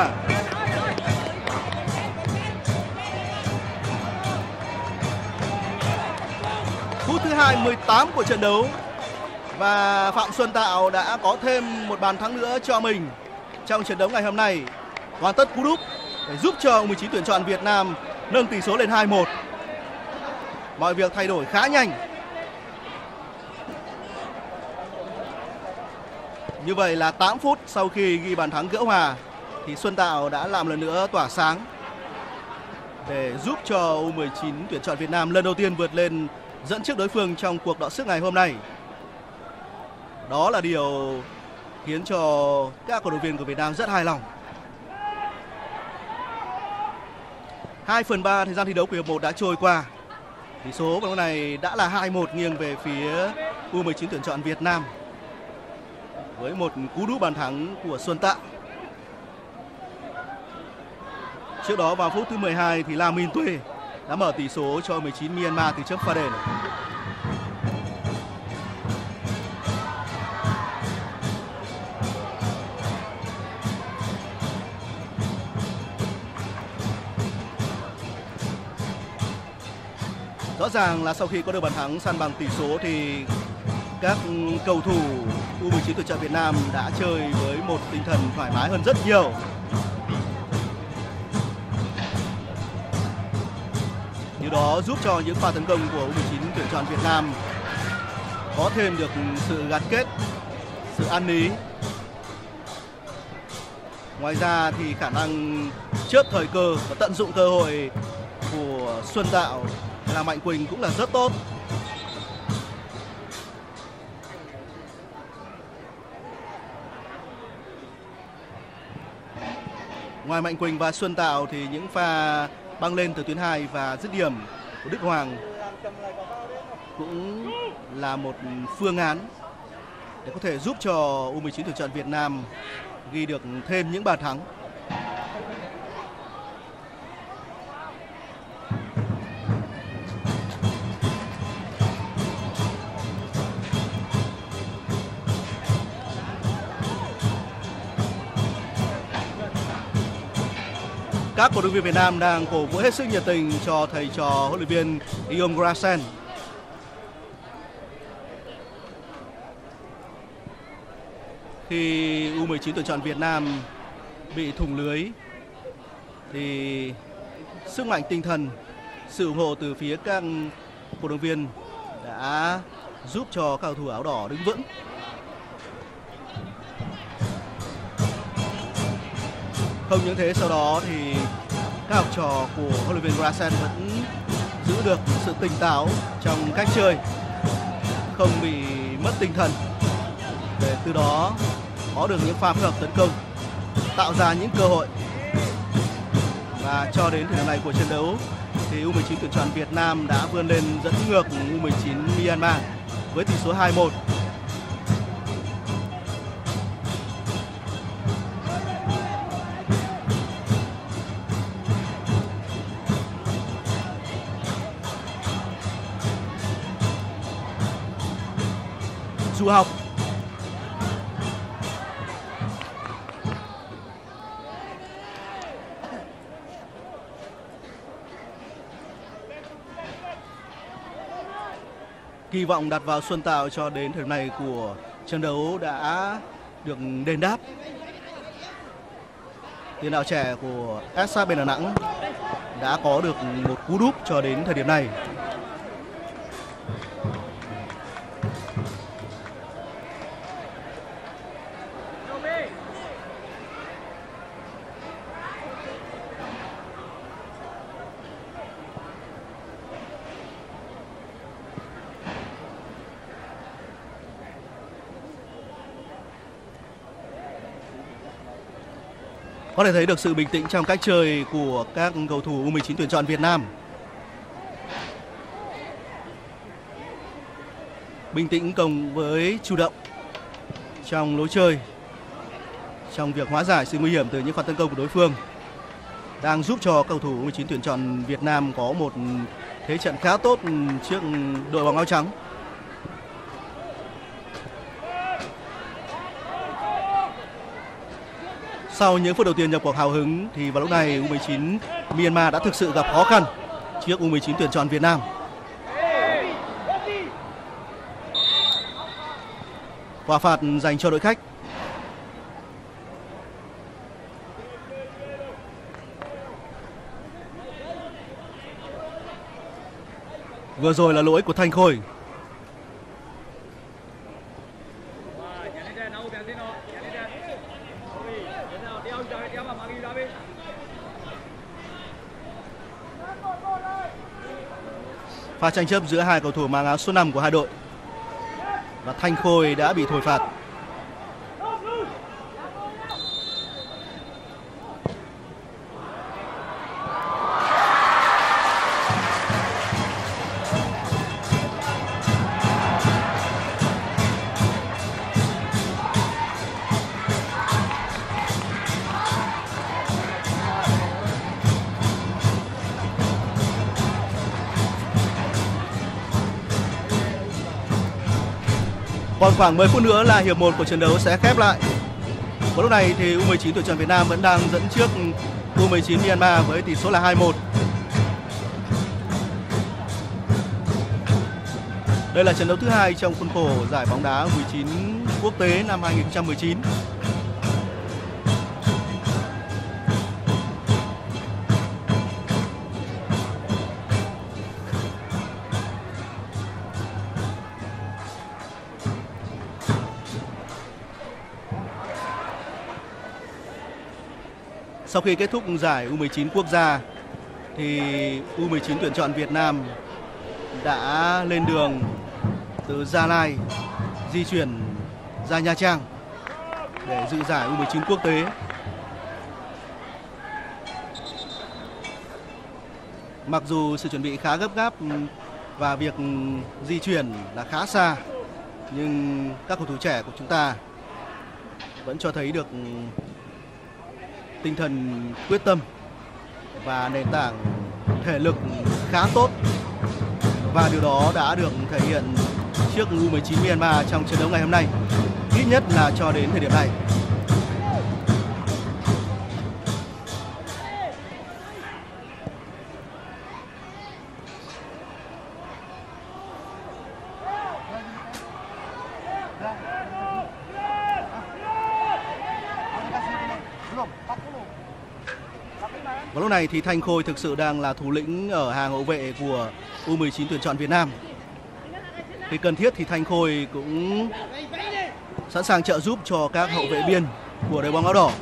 Phút thứ 28 của trận đấu và Phạm Xuân Tạo đã có thêm một bàn thắng nữa cho mình trong trận đấu ngày hôm nay. Hoàn tất cú đúp để giúp cho U19 tuyển chọn Việt Nam nâng tỷ số lên 2-1. Mọi việc thay đổi khá nhanh. Như vậy là 8 phút sau khi ghi bàn thắng gỡ hòa thì Xuân Tạo đã làm lần nữa tỏa sáng để giúp cho U19 tuyển chọn Việt Nam lần đầu tiên vượt lên dẫn trước đối phương trong cuộc đọ sức ngày hôm nay. Đó là điều khiến cho các cổ động viên của Việt Nam rất hài lòng. 2/3 thời gian thi đấu của hiệp 1 đã trôi qua. Tỷ số của này đã là 2-1 nghiêng về phía U19 tuyển chọn Việt Nam với một cú đúp bàn thắng của Xuân Tạo. Trước đó vào phút thứ 12 thì La Minh Tuê đã mở tỷ số cho U19 Myanmar từ trước pha đền. Rõ ràng là sau khi có được bàn thắng san bằng tỷ số thì các cầu thủ U19 tuyển chọn Việt Nam đã chơi với một tinh thần thoải mái hơn rất nhiều. Điều đó giúp cho những pha tấn công của U19 tuyển chọn Việt Nam có thêm được sự gắn kết, sự ăn ý. Ngoài ra thì khả năng chớp thời cơ và tận dụng cơ hội của Xuân Tạo là Mạnh Quỳnh cũng là rất tốt. Ngoài Mạnh Quỳnh và Xuân Tạo thì những pha băng lên từ tuyến 2 và dứt điểm của Đức Hoàng cũng là một phương án để có thể giúp cho U19 tuyển chọn Việt Nam ghi được thêm những bàn thắng. Các cổ động viên Việt Nam đang cổ vũ hết sức nhiệt tình cho thầy trò huấn luyện viên Guillaume Grassen. Khi U19 tuyển chọn Việt Nam bị thủng lưới thì sức mạnh tinh thần, sự ủng hộ từ phía các cổ động viên đã giúp cho các cầu thủ áo đỏ đứng vững. Không những thế, sau đó thì các học trò của huấn luyện viên Grassen vẫn giữ được sự tỉnh táo trong cách chơi, không bị mất tinh thần, để từ đó có được những pha phối hợp tấn công, tạo ra những cơ hội. Và cho đến thời điểm này của trận đấu thì U19 tuyển chọn Việt Nam đã vươn lên dẫn ngược U19 Myanmar với tỷ số 2-1. Du Học kỳ vọng đặt vào Xuân Tạo cho đến thời điểm này của trận đấu đã được đền đáp. Tiền đạo trẻ của SHB Đà Nẵng đã có được một cú đúp cho đến thời điểm này. Có thể thấy được sự bình tĩnh trong cách chơi của các cầu thủ U19 tuyển chọn Việt Nam. Bình tĩnh cộng với chủ động trong lối chơi, trong việc hóa giải sự nguy hiểm từ những pha tấn công của đối phương, đang giúp cho cầu thủ U19 tuyển chọn Việt Nam có một thế trận khá tốt trước đội bóng áo trắng. Sau những phút đầu tiên nhập cuộc hào hứng thì vào lúc này U19 Myanmar đã thực sự gặp khó khăn trước U19 tuyển chọn Việt Nam. Quả phạt dành cho đội khách. Vừa rồi là lỗi của Thanh Khôi. Pha tranh chấp giữa hai cầu thủ mang áo số 5 của hai đội, và Thanh Khôi đã bị thổi phạt. Còn khoảng 10 phút nữa là hiệp 1 của trận đấu sẽ khép lại. Vào lúc này thì U19 tuyển chọn Việt Nam vẫn đang dẫn trước U19 Myanmar với tỷ số là 2-1. Đây là trận đấu thứ 2 trong khuôn khổ giải bóng đá U19 quốc tế năm 2019. Sau khi kết thúc giải U19 quốc gia thì U19 tuyển chọn Việt Nam đã lên đường từ Gia Lai di chuyển ra Nha Trang để dự giải U19 quốc tế. Mặc dù sự chuẩn bị khá gấp gáp và việc di chuyển là khá xa, nhưng các cầu thủ trẻ của chúng ta vẫn cho thấy được tinh thần quyết tâm và nền tảng thể lực khá tốt, và điều đó đã được thể hiện trước U19 Myanmar trong trận đấu ngày hôm nay, ít nhất là cho đến thời điểm này. Và lúc này thì Thanh Khôi thực sự đang là thủ lĩnh ở hàng hậu vệ của U19 tuyển chọn Việt Nam. Khi cần thiết thì Thanh Khôi cũng sẵn sàng trợ giúp cho các hậu vệ biên của đội bóng áo đỏ.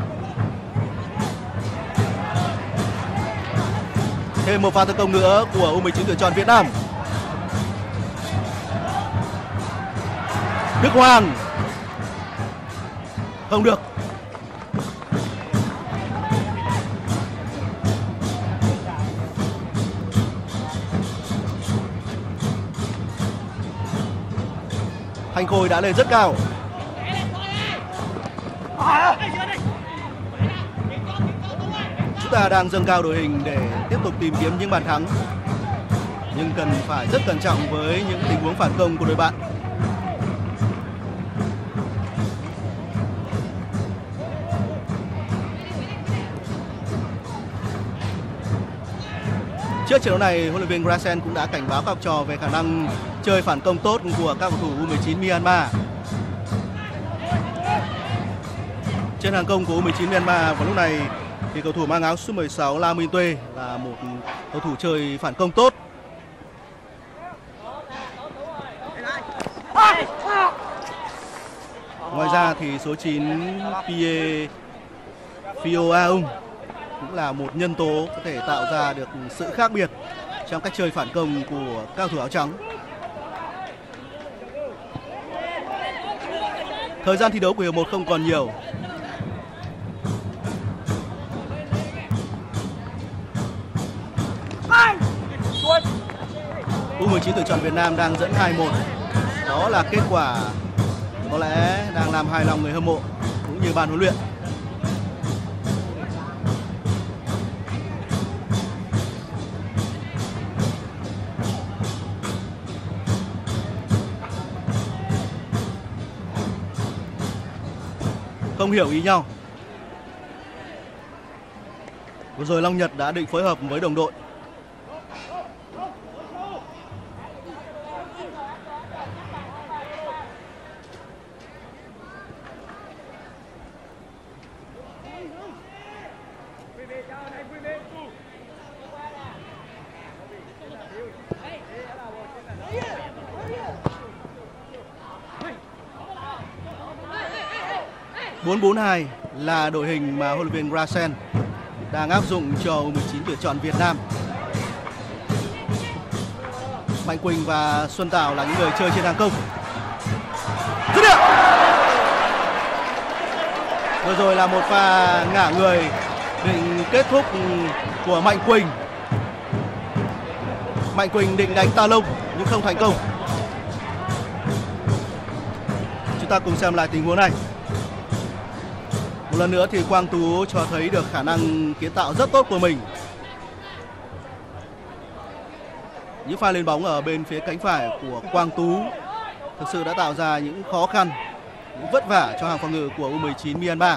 Thêm một pha tấn công nữa của U19 tuyển chọn Việt Nam. Đức Hoàng không được. Thanh Khôi đã lên rất cao. Chúng ta đang dâng cao đội hình để tiếp tục tìm kiếm những bàn thắng, nhưng cần phải rất cẩn trọng với những tình huống phản công của đội bạn. Trước trận đấu này, huấn luyện viên Grasen cũng đã cảnh báo các học trò về khả năng chơi phản công tốt của các cầu thủ U19 Myanmar. Trên hàng công của U19 Myanmar vào lúc này thì cầu thủ mang áo số 16 La Minh Tuê là một cầu thủ chơi phản công tốt. Ngoài ra thì số 9 Pie Phio Aung cũng là một nhân tố có thể tạo ra được sự khác biệt trong cách chơi phản công của các cầu thủ áo trắng. Thời gian thi đấu của hiệp 1 không còn nhiều. U19 tuyển chọn Việt Nam đang dẫn 2-1. Đó là kết quả có lẽ đang làm hài lòng người hâm mộ cũng như ban huấn luyện. Không hiểu ý nhau. Vừa rồi Long Nhật đã định phối hợp với đồng đội. (4-4-2) là đội hình mà huấn luyện viên Grasen đang áp dụng cho U19 tuyển chọn Việt Nam. Mạnh Quỳnh và Xuân Tảo là những người chơi trên hàng công. Dứt điểm. Vừa rồi là một pha ngả người định kết thúc của Mạnh Quỳnh. Mạnh Quỳnh định đánh ta lông nhưng không thành công. Chúng ta cùng xem lại tình huống này. Một lần nữa thì Quang Tú cho thấy được khả năng kiến tạo rất tốt của mình. Những pha lên bóng ở bên phía cánh phải của Quang Tú thực sự đã tạo ra những khó khăn, những vất vả cho hàng phòng ngự của U19 Myanmar.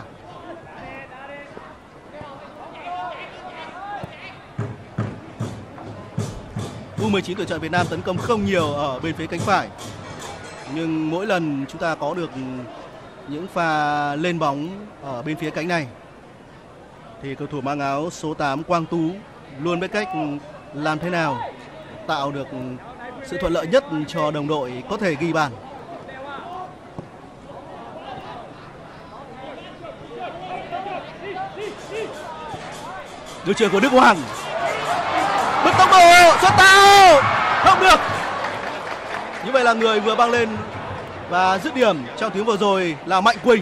U19 tuyển chọn Việt Nam tấn công không nhiều ở bên phía cánh phải, nhưng mỗi lần chúng ta có được những pha lên bóng ở bên phía cánh này thì cầu thủ mang áo số 8 Quang Tú luôn biết cách làm thế nào tạo được sự thuận lợi nhất cho đồng đội có thể ghi bàn. Đường chuyền của Đức Hoàng, bứt tốc độ, xuất tạo, không được. Như vậy là người vừa băng lên và dứt điểm trong tiếng vừa rồi là Mạnh Quỳnh.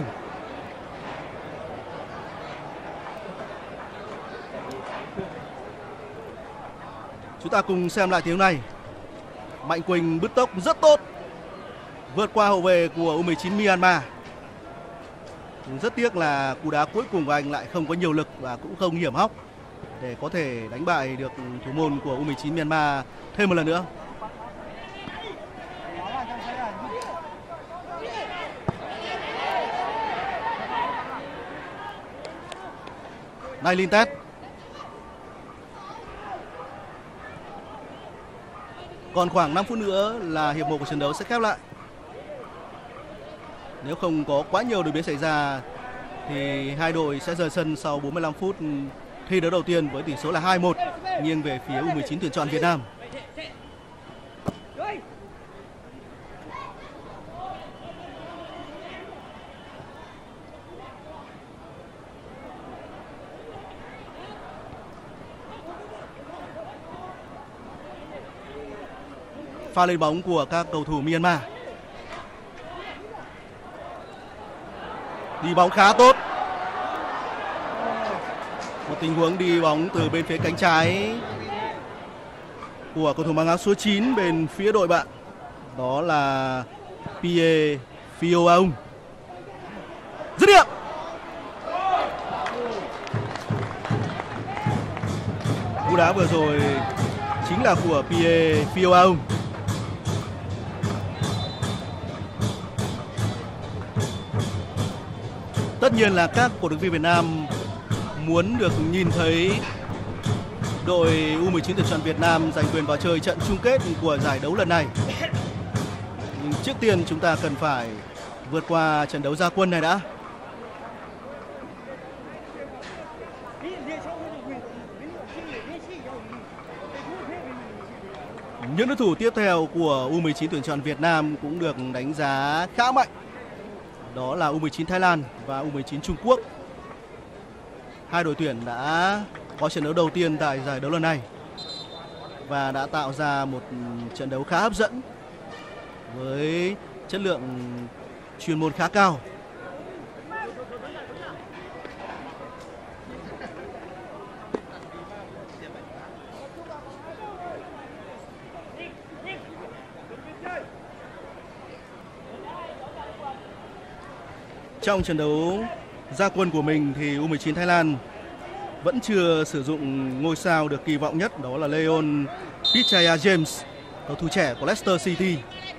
Chúng ta cùng xem lại tiếng này. Mạnh Quỳnh bứt tốc rất tốt, vượt qua hậu vệ của U19 Myanmar. Rất tiếc là cú đá cuối cùng của anh lại không có nhiều lực và cũng không hiểm hóc để có thể đánh bại được thủ môn của U19 Myanmar thêm một lần nữa. Nay Lintet. Còn khoảng 5 phút nữa là hiệp 1 của trận đấu sẽ khép lại. Nếu không có quá nhiều đổi biến xảy ra thì hai đội sẽ rời sân sau 45 phút thi đấu đầu tiên với tỷ số là 2-1 nghiêng về phía U19 tuyển chọn Việt Nam. Pha lên bóng của các cầu thủ Myanmar. Đi bóng khá tốt. Một tình huống đi bóng từ bên phía cánh trái của cầu thủ mang áo số 9 bên phía đội bạn. Đó là Pie Phioaung. Dứt điểm. Cú đá vừa rồi chính là của Pie Phioaung. Tất nhiên là các cổ động viên Việt Nam muốn được nhìn thấy đội U19 tuyển chọn Việt Nam giành quyền vào chơi trận chung kết của giải đấu lần này. Nhưng trước tiên chúng ta cần phải vượt qua trận đấu ra quân này đã. Những đối thủ tiếp theo của U19 tuyển chọn Việt Nam cũng được đánh giá khá mạnh. Đó là U19 Thái Lan và U19 Trung Quốc. Hai đội tuyển đã có trận đấu đầu tiên tại giải đấu lần này và đã tạo ra một trận đấu khá hấp dẫn với chất lượng chuyên môn khá cao. Trong trận đấu ra quân của mình thì U19 Thái Lan vẫn chưa sử dụng ngôi sao được kỳ vọng nhất, đó là Leon Pichaya James, cầu thủ trẻ của Leicester City.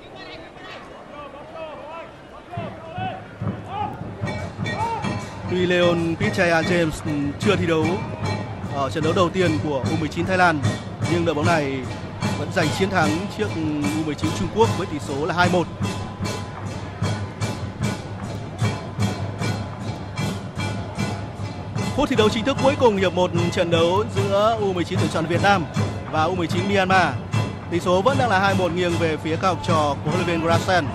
Tuy Leon Pichaya James chưa thi đấu ở trận đấu đầu tiên của U19 Thái Lan, nhưng đội bóng này vẫn giành chiến thắng trước U19 Trung Quốc với tỷ số là 2-1. Phút thi đấu chính thức cuối cùng hiệp 1 trận đấu giữa U19 tuyển chọn Việt Nam và U19 Myanmar. Tỷ số vẫn đang là 2-1 nghiêng về phía các học trò của huấn luyện viên Grasen.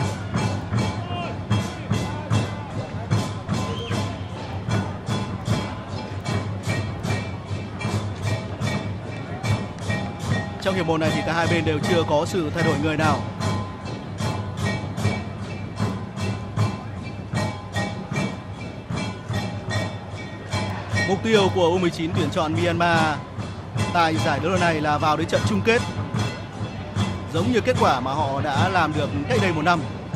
Trong hiệp 1 này thì cả hai bên đều chưa có sự thay đổi người nào. Mục tiêu của U19 tuyển chọn Myanmar tại giải đấu lần này là vào đến trận chung kết, giống như kết quả mà họ đã làm được cách đây một năm.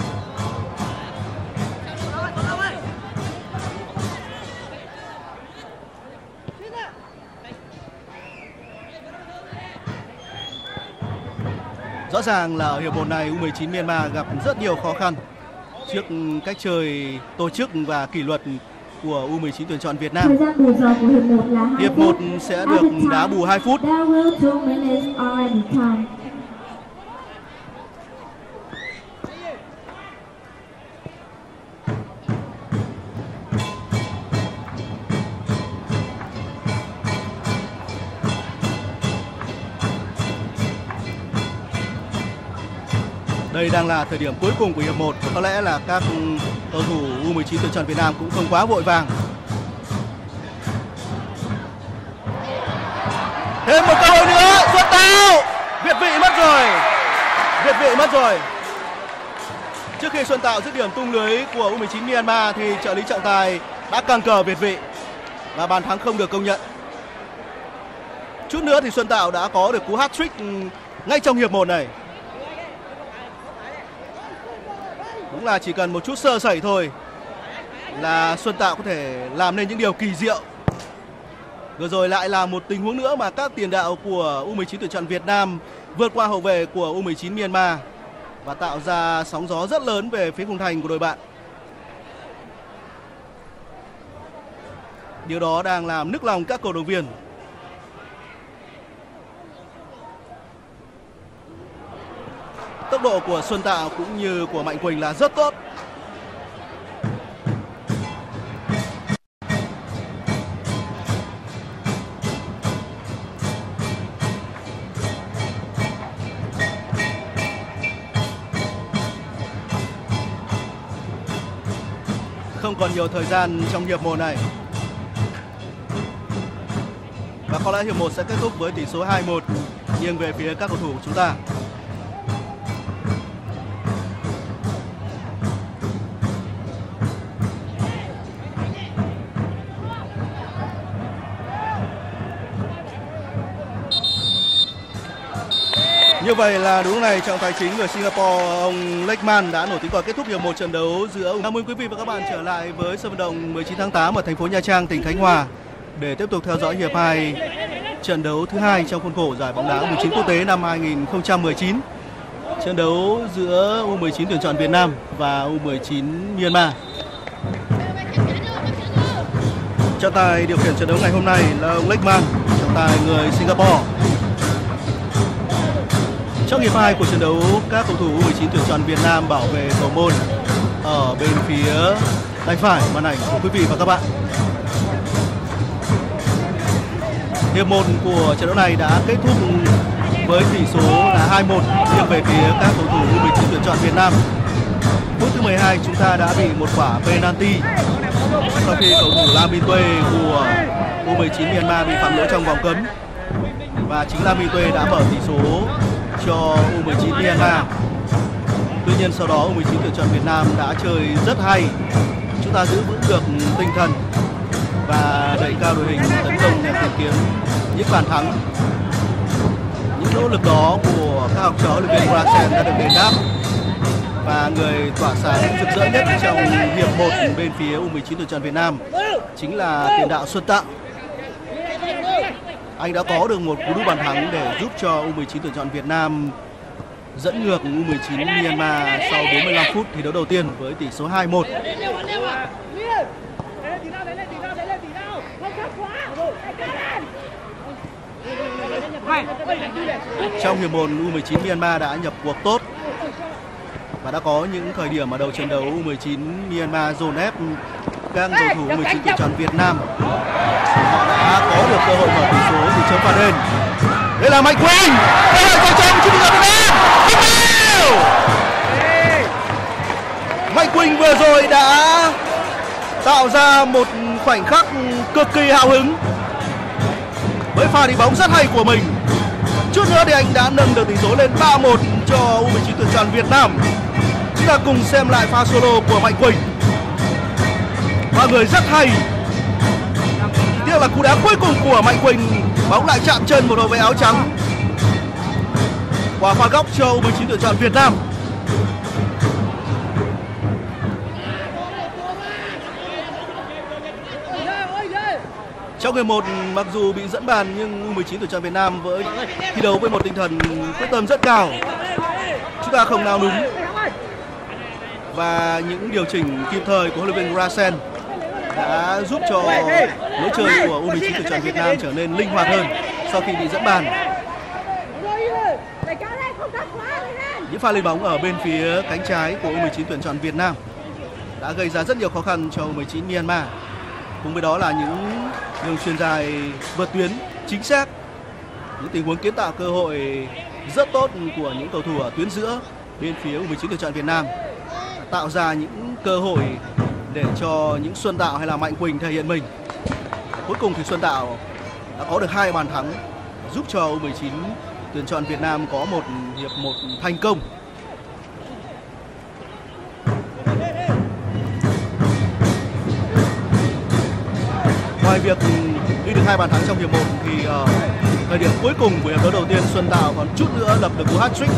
Rõ ràng là ở hiệp 1 này U19 Myanmar gặp rất nhiều khó khăn trước cách chơi, tổ chức và kỷ luật của U19 tuyển chọn Việt Nam. Thời gian bù giờ của hiệp 1 là 2 phút. Hiệp 1 sẽ được đá bù 2 phút. There will 2 minutes already time. Đây đang là thời điểm cuối cùng của hiệp 1 và có lẽ là các cầu thủ U19 tuyển chọn Việt Nam cũng không quá vội vàng. Thêm một cơ hội nữa, Xuân Tạo. Việt vị mất rồi. Việt vị mất rồi. Trước khi Xuân Tạo dứt điểm tung lưới của U19 Myanmar thì trợ lý trọng tài đã căng cờ việt vị và bàn thắng không được công nhận. Chút nữa thì Xuân Tạo đã có được cú hat-trick ngay trong hiệp 1 này. Đúng là chỉ cần một chút sơ sẩy thôi là Xuân Tạo có thể làm nên những điều kỳ diệu. Vừa rồi lại là một tình huống nữa mà các tiền đạo của U19 tuyển chọn Việt Nam vượt qua hậu vệ của U19 Myanmar và tạo ra sóng gió rất lớn về phía khung thành của đội bạn. Điều đó đang làm nức lòng các cổ động viên. Tốc độ của Xuân Tạo cũng như của Mạnh Quỳnh là rất tốt. Không còn nhiều thời gian trong hiệp 1 này. Và có lẽ hiệp 1 sẽ kết thúc với tỷ số 2-1 nghiêng về phía các cầu thủ của chúng ta. Như vậy là đúng này, trọng tài chính người Singapore ông Lechman đã nổi tiếng còi kết thúc hiệp 1 trận đấu giữa. Cảm ơn quý vị và các bạn trở lại với sân vận động 19 tháng 8 ở thành phố Nha Trang, tỉnh Khánh Hòa để tiếp tục theo dõi hiệp 2 trận đấu thứ hai trong khuôn khổ giải bóng đá U19 quốc tế năm 2019. Trận đấu giữa U19 tuyển chọn Việt Nam và U19 Myanmar. Trọng tài điều khiển trận đấu ngày hôm nay là ông Lechman, trọng tài người Singapore. Trong hiệp 2 của trận đấu, các cầu thủ U19 tuyển chọn Việt Nam bảo vệ cầu môn ở bên phía tay phải màn ảnh của quý vị và các bạn. Hiệp 1 của trận đấu này đã kết thúc với tỷ số là 2-1 nghiêng về phía các cầu thủ U19 tuyển chọn Việt Nam. Phút thứ 12 chúng ta đã bị một quả penalty sau khi cầu thủ Lam Minh Tuê của U19 Myanmar bị phạm lỗi trong vòng cấm và chính Lam Minh Tuê đã mở tỷ số cho U19 Myanmar. Tuy nhiên sau đó U19 tuyển chọn Việt Nam đã chơi rất hay. Chúng ta giữ vững được tinh thần và đẩy cao đội hình tấn công nhằm tìm kiếm những bàn thắng. Những nỗ lực đó của các học trò huấn luyện viên Grasen đã được đền đáp và người tỏa sáng rực rỡ nhất trong hiệp 1 bên phía U19 tuyển chọn Việt Nam chính là tiền đạo Xuân Tạo. Anh đã có được một cú đúp bàn thắng để giúp cho U19 tuyển chọn Việt Nam dẫn ngược U19 Myanmar sau 45 phút thi đấu đầu tiên với tỷ số 2-1. Trong hiệp 1, U19 Myanmar đã nhập cuộc tốt và đã có những thời điểm ở đầu trận đấu U19 Myanmar dồn ép các cầu thủ U19 tuyển chọn Việt Nam. Họ đã có được cơ hội mở tỷ số từ chấm phạt đền. Đây là Mạnh Quỳnh, cơ hội vào trong U19 Việt Nam. Mạnh Quỳnh vừa rồi đã tạo ra một khoảnh khắc cực kỳ hào hứng với pha đi bóng rất hay của mình. Chút nữa thì anh đã nâng được tỷ số lên 3-1 cho U19 tuyển chọn Việt Nam. Chúng ta cùng xem lại pha solo của Mạnh Quỳnh. Và người rất hay. Tiếc là cú đá cuối cùng của Mạnh Quỳnh, bóng lại chạm chân một hậu vệ áo trắng. Quả phạt góc cho U19 tuyển chọn Việt Nam. Trong hiệp 1 mặc dù bị dẫn bàn nhưng U19 tuyển chọn Việt Nam với thi đấu với một tinh thần quyết tâm rất cao. Chúng ta không nào đúng và những điều chỉnh kịp thời của huấn luyện viên Grasen đã giúp cho lối chơi của U19 tuyển chọn Việt Nam trở nên linh hoạt hơn sau khi bị dẫn bàn. Những pha lên bóng ở bên phía cánh trái của U19 tuyển chọn Việt Nam đã gây ra rất nhiều khó khăn cho U19 Myanmar. Cùng với đó là những đường chuyền dài vượt tuyến chính xác, những tình huống kiến tạo cơ hội rất tốt của những cầu thủ ở tuyến giữa bên phía U19 tuyển chọn Việt Nam, tạo ra những cơ hội để cho những Xuân Tạo hay là Mạnh Quỳnh thể hiện mình. Cuối cùng thì Xuân Tạo đã có được 2 bàn thắng, giúp cho U19 tuyển chọn Việt Nam có một hiệp 1 thành công. Ngoài việc ghi được 2 bàn thắng trong hiệp 1 thì thời điểm cuối cùng của hiệp đấu đầu tiên, Xuân Tạo còn chút nữa lập được cú hat-trick.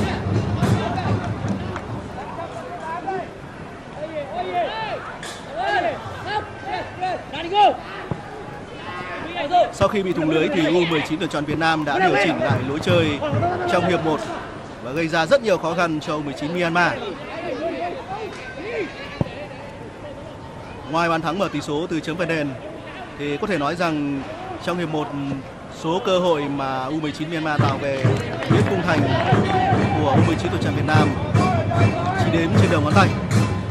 Sau khi bị thủng lưới thì U19 tuyển chọn Việt Nam đã điều chỉnh lại lối chơi trong hiệp 1 và gây ra rất nhiều khó khăn cho U19 Myanmar. Ngoài bàn thắng mở tỷ số từ chấm phạt đền thì có thể nói rằng trong hiệp 1 số cơ hội mà U19 Myanmar tạo về phía khung thành của U19 tuyển chọn Việt Nam chỉ đếm trên đầu ngón tay.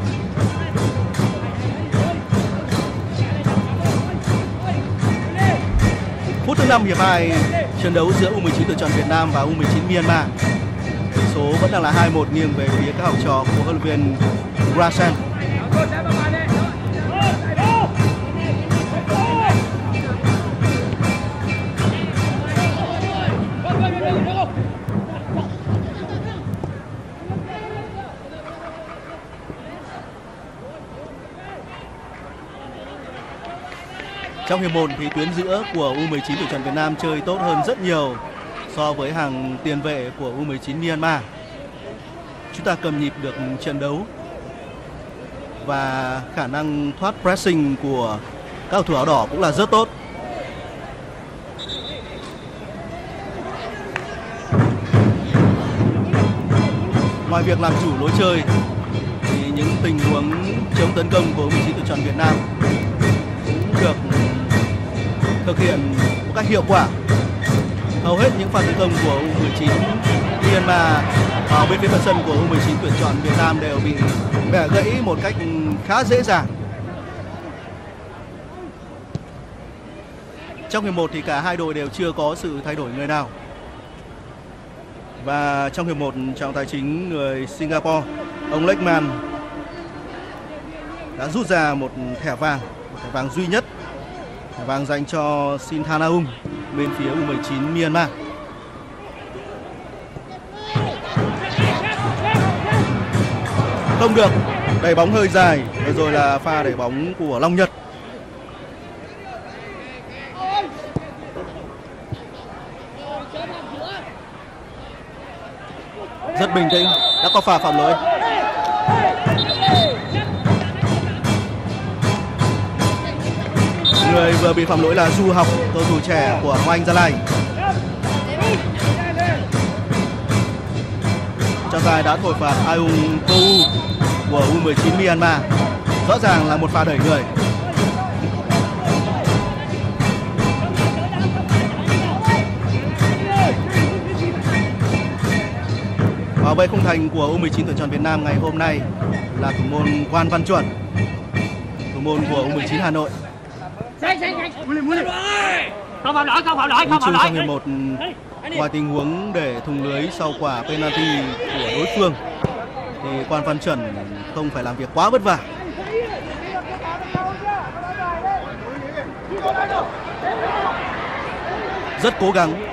Phút thứ 5 hiệp 2, trận đấu giữa U19 tuyển chọn Việt Nam và U19 Myanmar. Tỷ số vẫn đang là 2-1 nghiêng về phía các học trò của huấn luyện viên Grasen. Trong hiệp 1 thì tuyến giữa của U19 tuyển chọn Việt Nam chơi tốt hơn rất nhiều so với hàng tiền vệ của U19 Myanmar. Chúng ta cầm nhịp được trận đấu và khả năng thoát pressing của các cầu thủ áo đỏ cũng là rất tốt. Ngoài việc làm chủ lối chơi thì những tình huống chống tấn công của U19 tuyển chọn Việt Nam cũng được thực hiện một cách hiệu quả. Hầu hết những pha tấn công của U19 Myanmar ở bên phía phần sân của U19 tuyển chọn Việt Nam đều bị bẻ gãy một cách khá dễ dàng. Trong hiệp 1 thì cả hai đội đều chưa có sự thay đổi người nào. Và trong hiệp 1, trọng tài chính người Singapore, ông Lechman đã rút ra một thẻ vàng duy nhất, thẻ vàng dành cho Sintanaung bên phía U19 Myanmar. Không được, đẩy bóng hơi dài, rồi là pha đẩy bóng của Long Nhật. Rất bình tĩnh, đã có pha phạm lỗi. Người vừa bị phạm lỗi là Du Học, cầu thủ trẻ của Hoàng Anh Gia Lai. Trọng tài đã thổi phạt Aung Kou của U19 Myanmar. Rõ ràng là một pha đẩy người. Bảo vệ khung thành của U19 tuyển chọn Việt Nam ngày hôm nay là thủ môn Quan Văn Chuẩn, thủ môn của U19 Hà Nội. Trong hiệp 1, ngoài tình huống để thủng lưới sau quả penalty của đối phương thì Quan Văn Chuẩn không phải làm việc quá vất vả. Rất cố gắng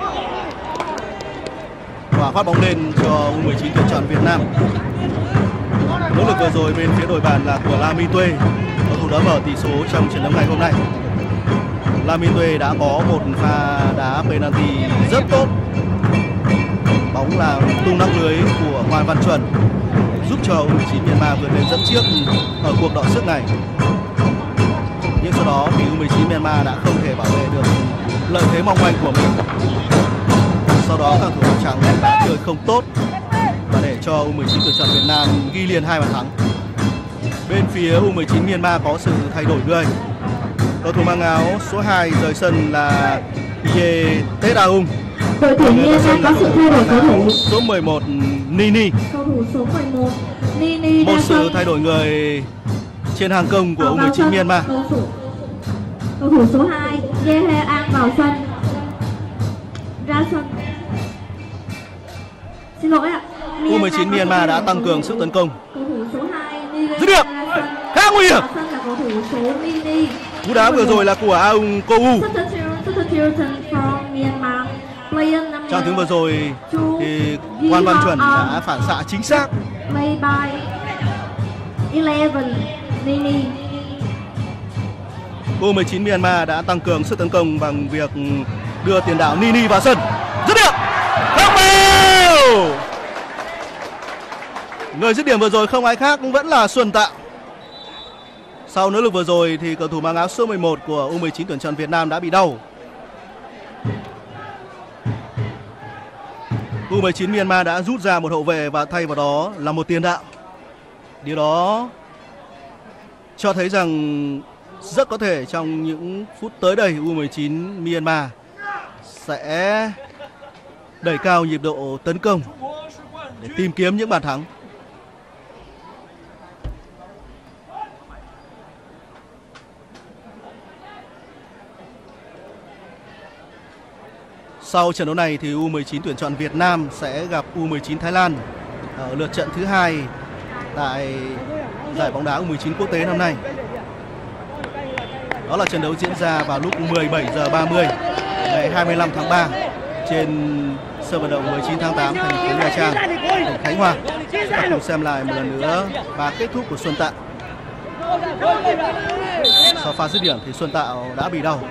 và phát bóng lên cho U19 tuyển chọn Việt Nam. Nỗ lực vừa rồi bên phía đội bàn là của La Minh Tuê, cầu thủ đã mở tỷ số trong trận đấu ngày hôm nay. La Minh Tuê đã có một pha đá penalty rất tốt, bóng là tung nóc lưới của Hoàng Văn Chuẩn, giúp cho U19 Myanmar vượt lên dẫn trước ở cuộc đọ sức này. Nhưng sau đó thì U19 Myanmar đã không thể bảo vệ được lợi thế mong manh của mình. Sau đó các thủ trắng đã chơi không tốt và để cho U19 tuyển chọn Việt Nam ghi liền 2 bàn thắng. Bên phía U19 Myanmar có sự thay đổi người. Cầu thủ mang áo số 2 rời sân là Ye Tết Aung. Đội tuyển Myanmar có sự thay đổi cầu thủ. Số 11 Nini. Cầu thủ số 11 Nini một sự thay đổi người trên hàng công của U19 Myanmar. Cầu thủ số 2 Ye An vào sân. Ra sân. Xin lỗi ạ. U19 Myanmar đã tăng cường sức tấn công. Cầu thủ số 2 Nini dứt điểm khá nguy hiểm. sân là cầu thủ số Nini. Cú đá vừa rồi là của Aung Kou. Trong tiếng vừa rồi thì Quan Văn Chuẩn đã phản xạ chính xác. Play by 11 Nini. U19 Myanmar đã tăng cường sức tấn công bằng việc đưa tiền đạo Nini vào sân. Dứt điểm không vào. Người dứt điểm vừa rồi không ai khác cũng vẫn là Xuân Tạo. Sau nỗ lực vừa rồi thì cầu thủ mang áo số 11 của U19 tuyển chọn Việt Nam đã bị đau. U19 Myanmar đã rút ra một hậu vệ và thay vào đó là một tiền đạo. Điều đó cho thấy rằng rất có thể trong những phút tới đây U19 Myanmar sẽ đẩy cao nhịp độ tấn công để tìm kiếm những bàn thắng. Sau trận đấu này thì U19 tuyển chọn Việt Nam sẽ gặp U19 Thái Lan ở lượt trận thứ 2 tại giải bóng đá U19 quốc tế năm nay. Đó là trận đấu diễn ra vào lúc 17h30 ngày 25 tháng 3 trên sân vận động 19 tháng 8 thành phố Nha Trang, tỉnh Khánh Hòa. Chúng ta cùng xem lại một lần nữa và kết thúc của Xuân Tạo. Sau pha dứt điểm thì Xuân Tạo đã bị đau.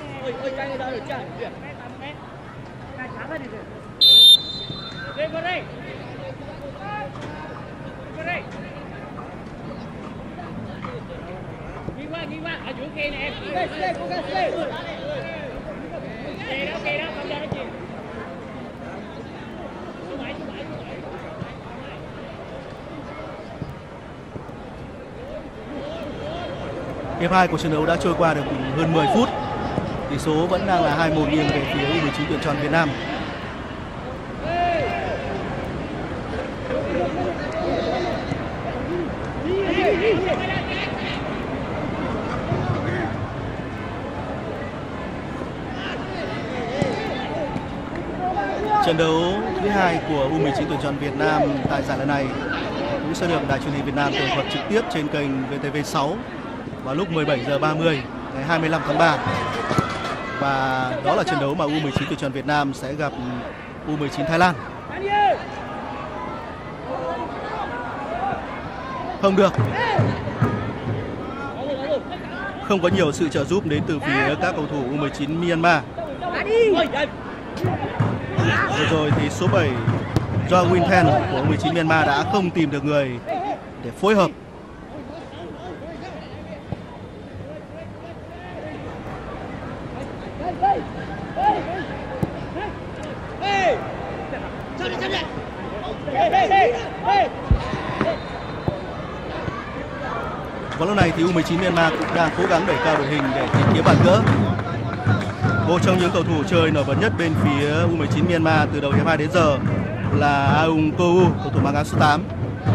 Hiệp 2 của trận đấu đã trôi qua được hơn 10 phút. Tỷ số vẫn đang là 2-1 nghiêng về phía U19 tuyển chọn Việt Nam. Trận đấu thứ 2 của U19 tuyển chọn Việt Nam tại giải lần này cũng sẽ được Đài truyền hình Việt Nam tường thuật trực tiếp trên kênh VTV6 vào lúc 17h30 ngày 25 tháng 3. Và đó là trận đấu mà U19 tuyển chọn Việt Nam sẽ gặp U19 Thái Lan. Không được. Không có nhiều sự trợ giúp đến từ phía các cầu thủ U19 Myanmar. Vừa rồi thì số 7 Do Winthen của U19 Myanmar đã không tìm được người để phối hợp. Và lúc này thì U19 Myanmar cũng đang cố gắng đẩy cao đội hình để tìm kiếm bàn gỡ. Một trong những cầu thủ chơi nổi bật nhất bên phía U19 Myanmar từ đầu hiệp 2 đến giờ là Aung Kou, cầu thủ mang áo số 8.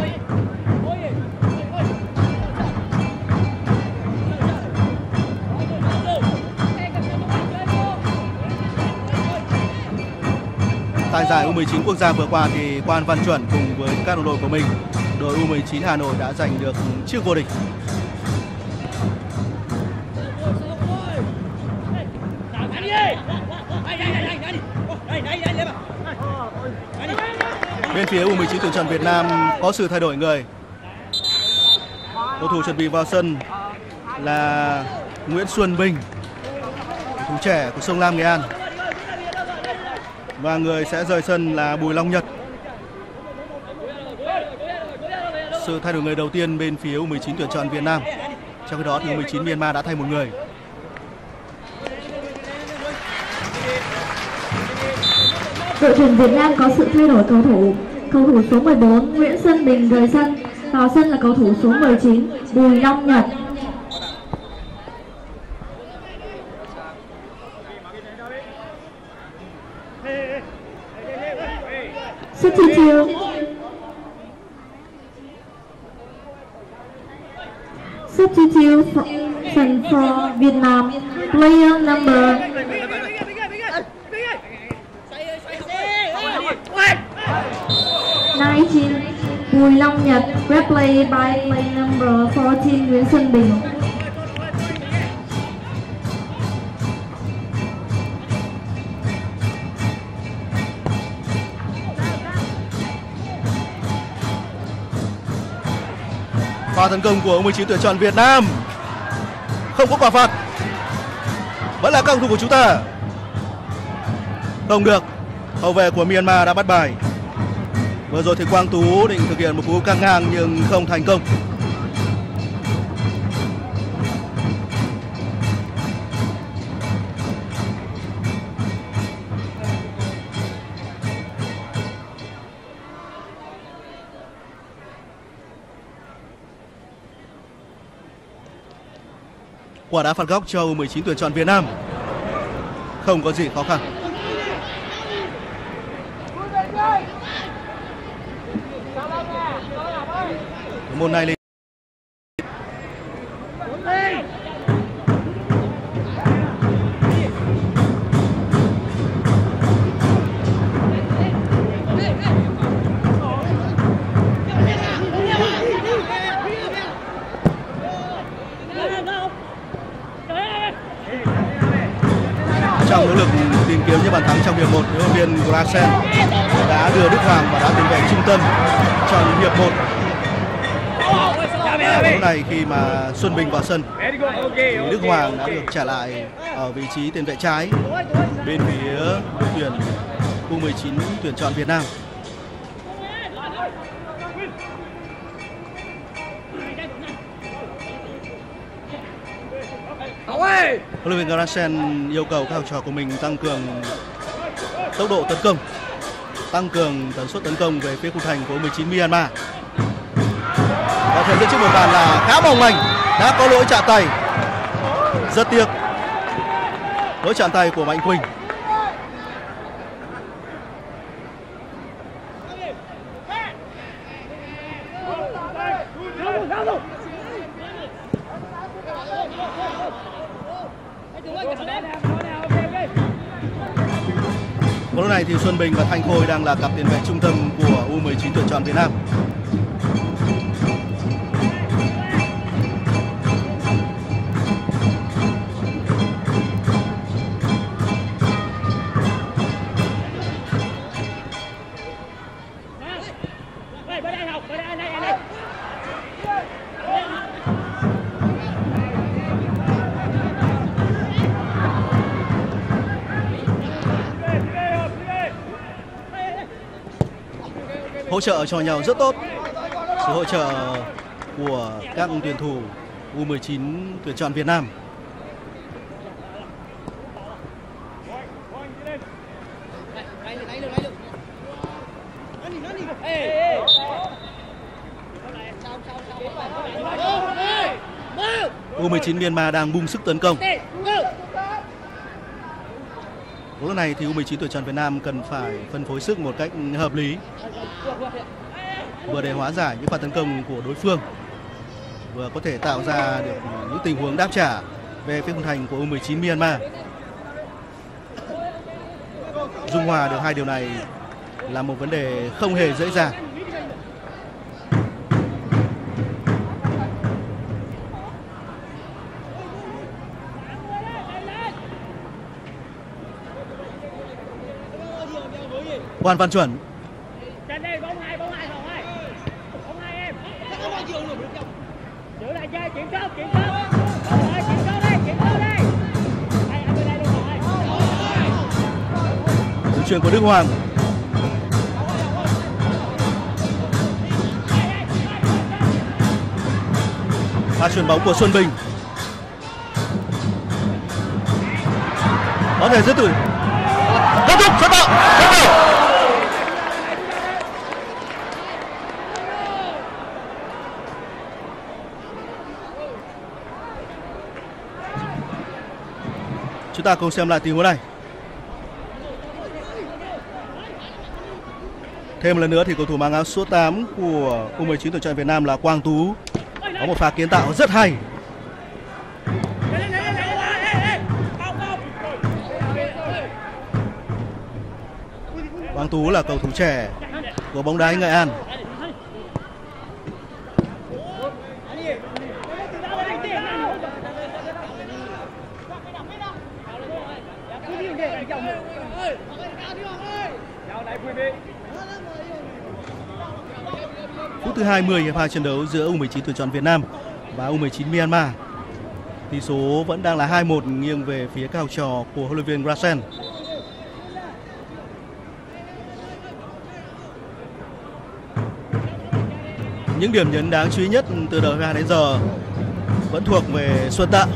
Tại giải U19 quốc gia vừa qua thì Quan Văn Chuẩn cùng với các đồng đội của mình, đội U19 Hà Nội đã giành được chiếc vô địch. Bên phía U19 tuyển chọn Việt Nam có sự thay đổi người. Cầu thủ chuẩn bị vào sân là Nguyễn Xuân Bình, cầu thủ trẻ của Sông Lam Nghệ An. Và người sẽ rời sân là Bùi Long Nhật. Sự thay đổi người đầu tiên bên phía U19 tuyển chọn Việt Nam. Trong khi đó thì U19 Myanmar đã thay một người. Đội tuyển Việt Nam có sự thay đổi cầu thủ. Cầu thủ số 14 Nguyễn Xuân Bình rời sân. Vào sân là cầu thủ số 19 Bùi Long Nhật. Substitution for Vietnam. Player number 19 Bùi Long Nhật. Replay by player number 14 Nguyễn Xuân Bình. Pha tấn công của U19 tuyển chọn Việt Nam không có quả phạt, vẫn là các cầu thủ của chúng ta. Không được, hậu vệ của Myanmar đã bắt bài. Vừa rồi thì Quang Tú định thực hiện một cú căng ngang nhưng không thành công. Quả đá phạt góc cho U19 tuyển chọn Việt Nam không có gì khó khăn. Môn này trong nỗ lực tìm kiếm những bàn thắng trong hiệp 1, huấn luyện viên Grasen đã đưa Đức Hoàng và đá tiền vệ trung tâm trong hiệp 1. Lúc này khi mà Xuân Bình vào sân thì Đức Hoàng đã được trả lại ở vị trí tiền vệ trái bên phía đội tuyển U19 tuyển chọn Việt Nam. Huấn luyện viên Grasen yêu cầu các học trò của mình tăng cường tốc độ tấn công, tăng cường tần suất tấn công về phía khung thành của U19 Myanmar. Và thời gian trước một bàn là khá mỏng manh, đã có lỗi chạm tay, rất tiếc, lỗi chạm tay của Mạnh Quỳnh. Lúc này thì Xuân Bình và Thanh Khôi đang là cặp tiền vệ trung tâm của U19 tuyển chọn Việt Nam. Hỗ trợ cho nhau rất tốt, sự hỗ trợ của các tuyển thủ U19 tuyển chọn Việt Nam. U19 Myanmar đang bung sức tấn công. Lúc này thì U19 tuyển chọn Việt Nam cần phải phân phối sức một cách hợp lý, vừa để hóa giải những pha tấn công của đối phương, vừa có thể tạo ra được những tình huống đáp trả về phía khung thành của U19 Myanmar. Dung hòa được hai điều này là một vấn đề không hề dễ dàng. Quan Văn Chuẩn. Đường chuyền của Đức Hoàng. Pha chuyền bóng của Xuân Bình. Có thể dứt từ. Kết thúc xuất tạo. Chúng ta cùng xem lại tình huống này. Thêm một lần nữa thì cầu thủ mang áo số 8 của U19 tuyển chọn Việt Nam là Quang Tú Có một pha kiến tạo rất hay. Quang Tú là cầu thủ trẻ của bóng đá Nghệ An. Phút thứ 20 hiệp 2 trận đấu giữa U19 tuyển chọn Việt Nam và U19 Myanmar. Tỷ số vẫn đang là 2-1 nghiêng về phía các học trò của huấn luyện viên Grasen. Những điểm nhấn đáng chú ý nhất từ đầu hiệp 2 đến giờ vẫn thuộc về Xuân Tạo.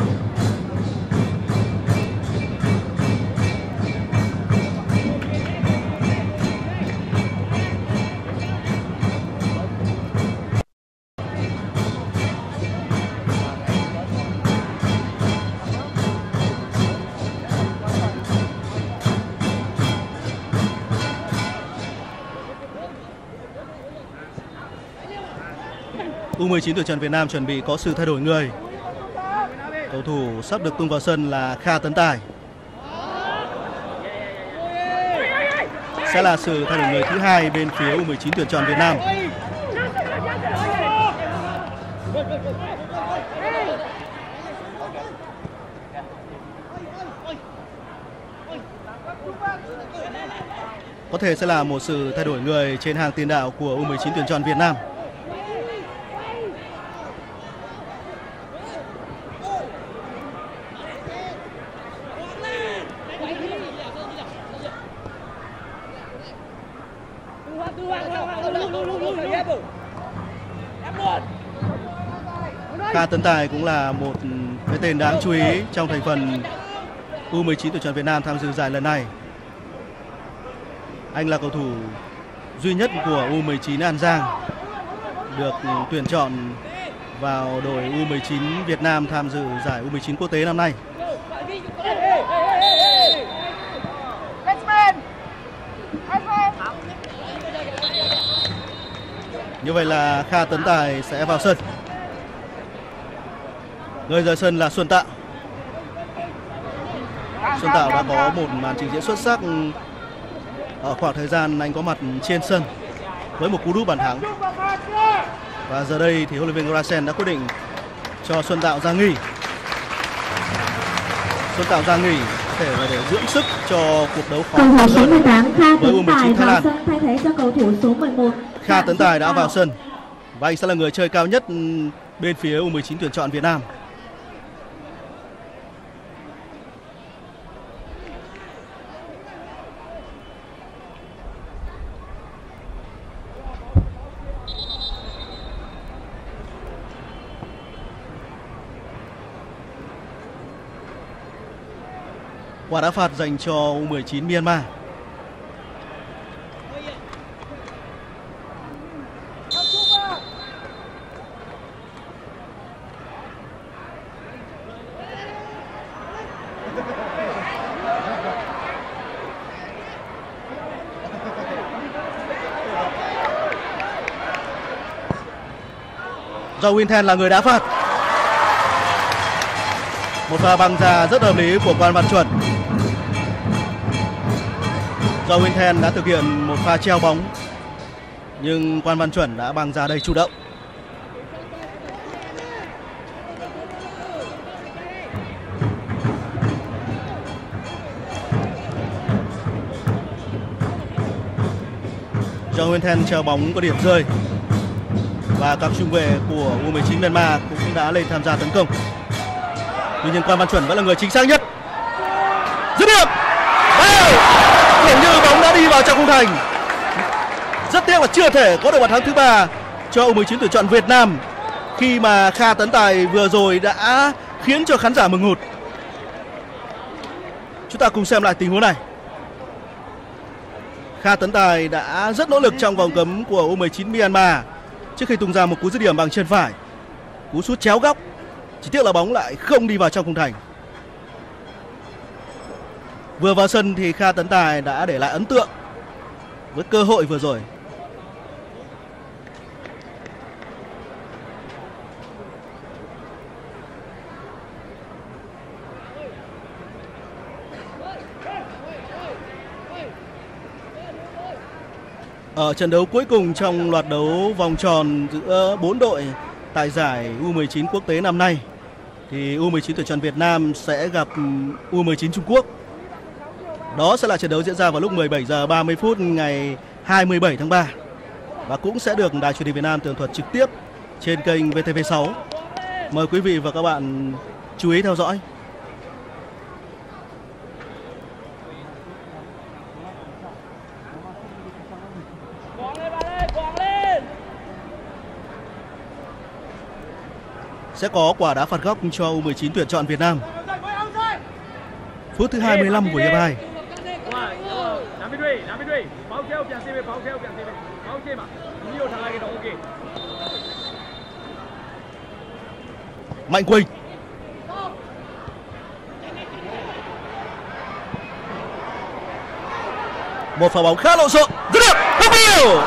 U19 tuyển chọn Việt Nam chuẩn bị có sự thay đổi người. Cầu thủ sắp được tung vào sân là Kha Tấn Tài. Sẽ là sự thay đổi người thứ hai bên phía U19 tuyển chọn Việt Nam. Có thể sẽ là một sự thay đổi người trên hàng tiền đạo của U19 tuyển chọn Việt Nam. Kha Tấn Tài cũng là một cái tên đáng chú ý trong thành phần U19 tuyển chọn Việt Nam tham dự giải lần này. Anh là cầu thủ duy nhất của U19 An Giang được tuyển chọn vào đội U19 Việt Nam tham dự giải U19 quốc tế năm nay. Như vậy là Kha Tấn Tài sẽ vào sân. Người rời sân là Xuân Tạo. Xuân Tạo đã có một màn trình diễn xuất sắc ở khoảng thời gian anh có mặt trên sân với một cú đúp bàn thắng. Và giờ đây thì huấn luyện viên Grasen đã quyết định cho Xuân Tạo ra nghỉ. Xuân Tạo ra nghỉ có thể là để dưỡng sức cho cuộc đấu khó hơn với U19 Thái Lan. Thay thế cho cầu thủ số 11. Kha Tấn Tài đã vào sân và anh sẽ là người chơi cao nhất bên phía U19 tuyển chọn Việt Nam. Quả đá phạt dành cho U19 Myanmar. Do Winten là người đá phạt. Một pha băng ra rất hợp lý của Quan Văn Chuẩn. Do Winten đã thực hiện một pha treo bóng, nhưng Quan Văn Chuẩn đã băng ra đầy chủ động. Do Winten treo bóng có điểm rơi và các trung vệ của U19 Myanmar cũng đã lên tham gia tấn công. Tuy nhiên Quan Văn Chuẩn vẫn là người chính xác nhất. Dứt điểm. Dường như bóng đã đi vào trong khung thành. Rất tiếc là chưa thể có được bàn thắng thứ 3 cho U19 tuyển chọn Việt Nam khi mà Kha Tấn Tài vừa rồi đã khiến cho khán giả mừng hụt. Chúng ta cùng xem lại tình huống này. Kha Tấn Tài đã rất nỗ lực trong vòng cấm của U19 Myanmar trước khi tung ra một cú dứt điểm bằng chân phải. Cú sút chéo góc, chỉ tiếc là bóng lại không đi vào trong khung thành. Vừa vào sân thì Kha Tấn Tài đã để lại ấn tượng với cơ hội vừa rồi. Ở trận đấu cuối cùng trong loạt đấu vòng tròn giữa 4 đội tại giải U19 quốc tế năm nay thì U19 tuyển chọn Việt Nam sẽ gặp U19 Trung Quốc. Đó sẽ là trận đấu diễn ra vào lúc 17 giờ 30 phút ngày 27 tháng 3 và cũng sẽ được Đài Truyền hình Việt Nam tường thuật trực tiếp trên kênh VTV6. Mời quý vị và các bạn chú ý theo dõi. Sẽ có quả đá phạt góc cho U19 tuyển chọn Việt Nam. Phút thứ 25 của hiệp 2. Mạnh Quỳnh. Một pha bóng khá lộn xộn. Dứt điểm. Không điều.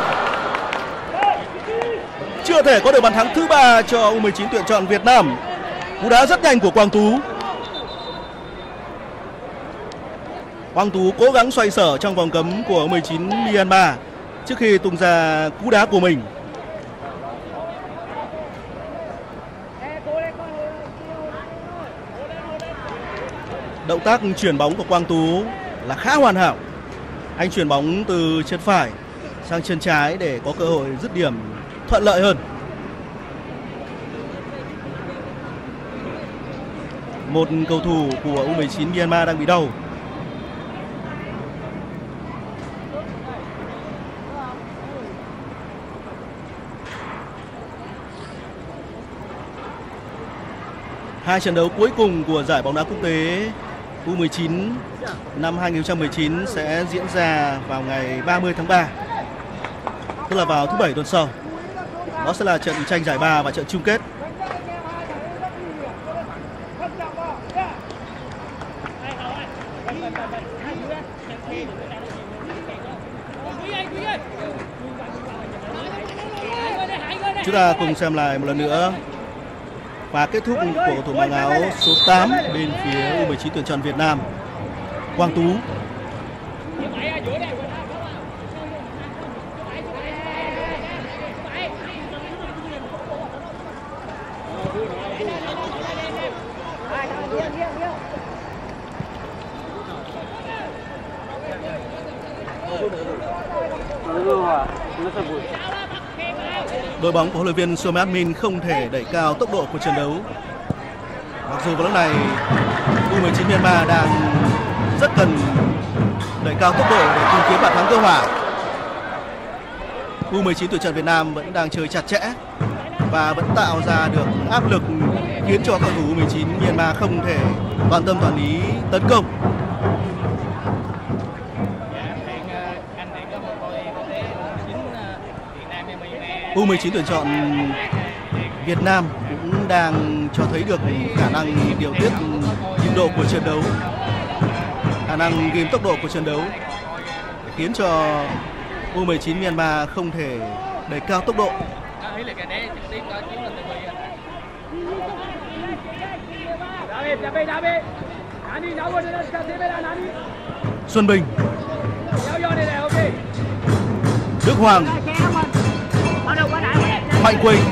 Chưa thể có được bàn thắng thứ 3 cho U19 tuyển chọn Việt Nam. Cú đá rất nhanh của Quang Tú. Quang Tú cố gắng xoay sở trong vòng cấm của U19 Myanmar trước khi tung ra cú đá của mình. Động tác chuyển bóng của Quang Tú là khá hoàn hảo. Anh chuyển bóng từ chân phải sang chân trái để có cơ hội dứt điểm thuận lợi hơn. Một cầu thủ của U19 Myanmar đang bị đau. Hai trận đấu cuối cùng của giải bóng đá quốc tế U19 năm 2019 sẽ diễn ra vào ngày 30 tháng 3, tức là vào thứ Bảy tuần sau. Đó sẽ là trận tranh giải ba và trận chung kết. Chúng ta cùng xem lại một lần nữa và kết thúc của cầu thủ mang áo số 8 bên phía U19 tuyển chọn Việt Nam, Quang Tú. Đội bóng của huấn luyện viên Somat Min không thể đẩy cao tốc độ của trận đấu. Mặc dù vào lúc này U19 Myanmar đang rất cần đẩy cao tốc độ để tìm kiếm bàn thắng cơ hòa. U19 tuyển chọn Việt Nam vẫn đang chơi chặt chẽ và vẫn tạo ra được áp lực khiến cho cầu thủ U19 Myanmar không thể toàn tâm toàn ý tấn công. U19 tuyển chọn Việt Nam cũng đang cho thấy được khả năng điều tiết nhịp độ của trận đấu, khả năng ghim tốc độ của trận đấu, khiến cho U19 Myanmar không thể đẩy cao tốc độ. Xuân Bình, Đức Hoàng, Mạnh Quỳnh,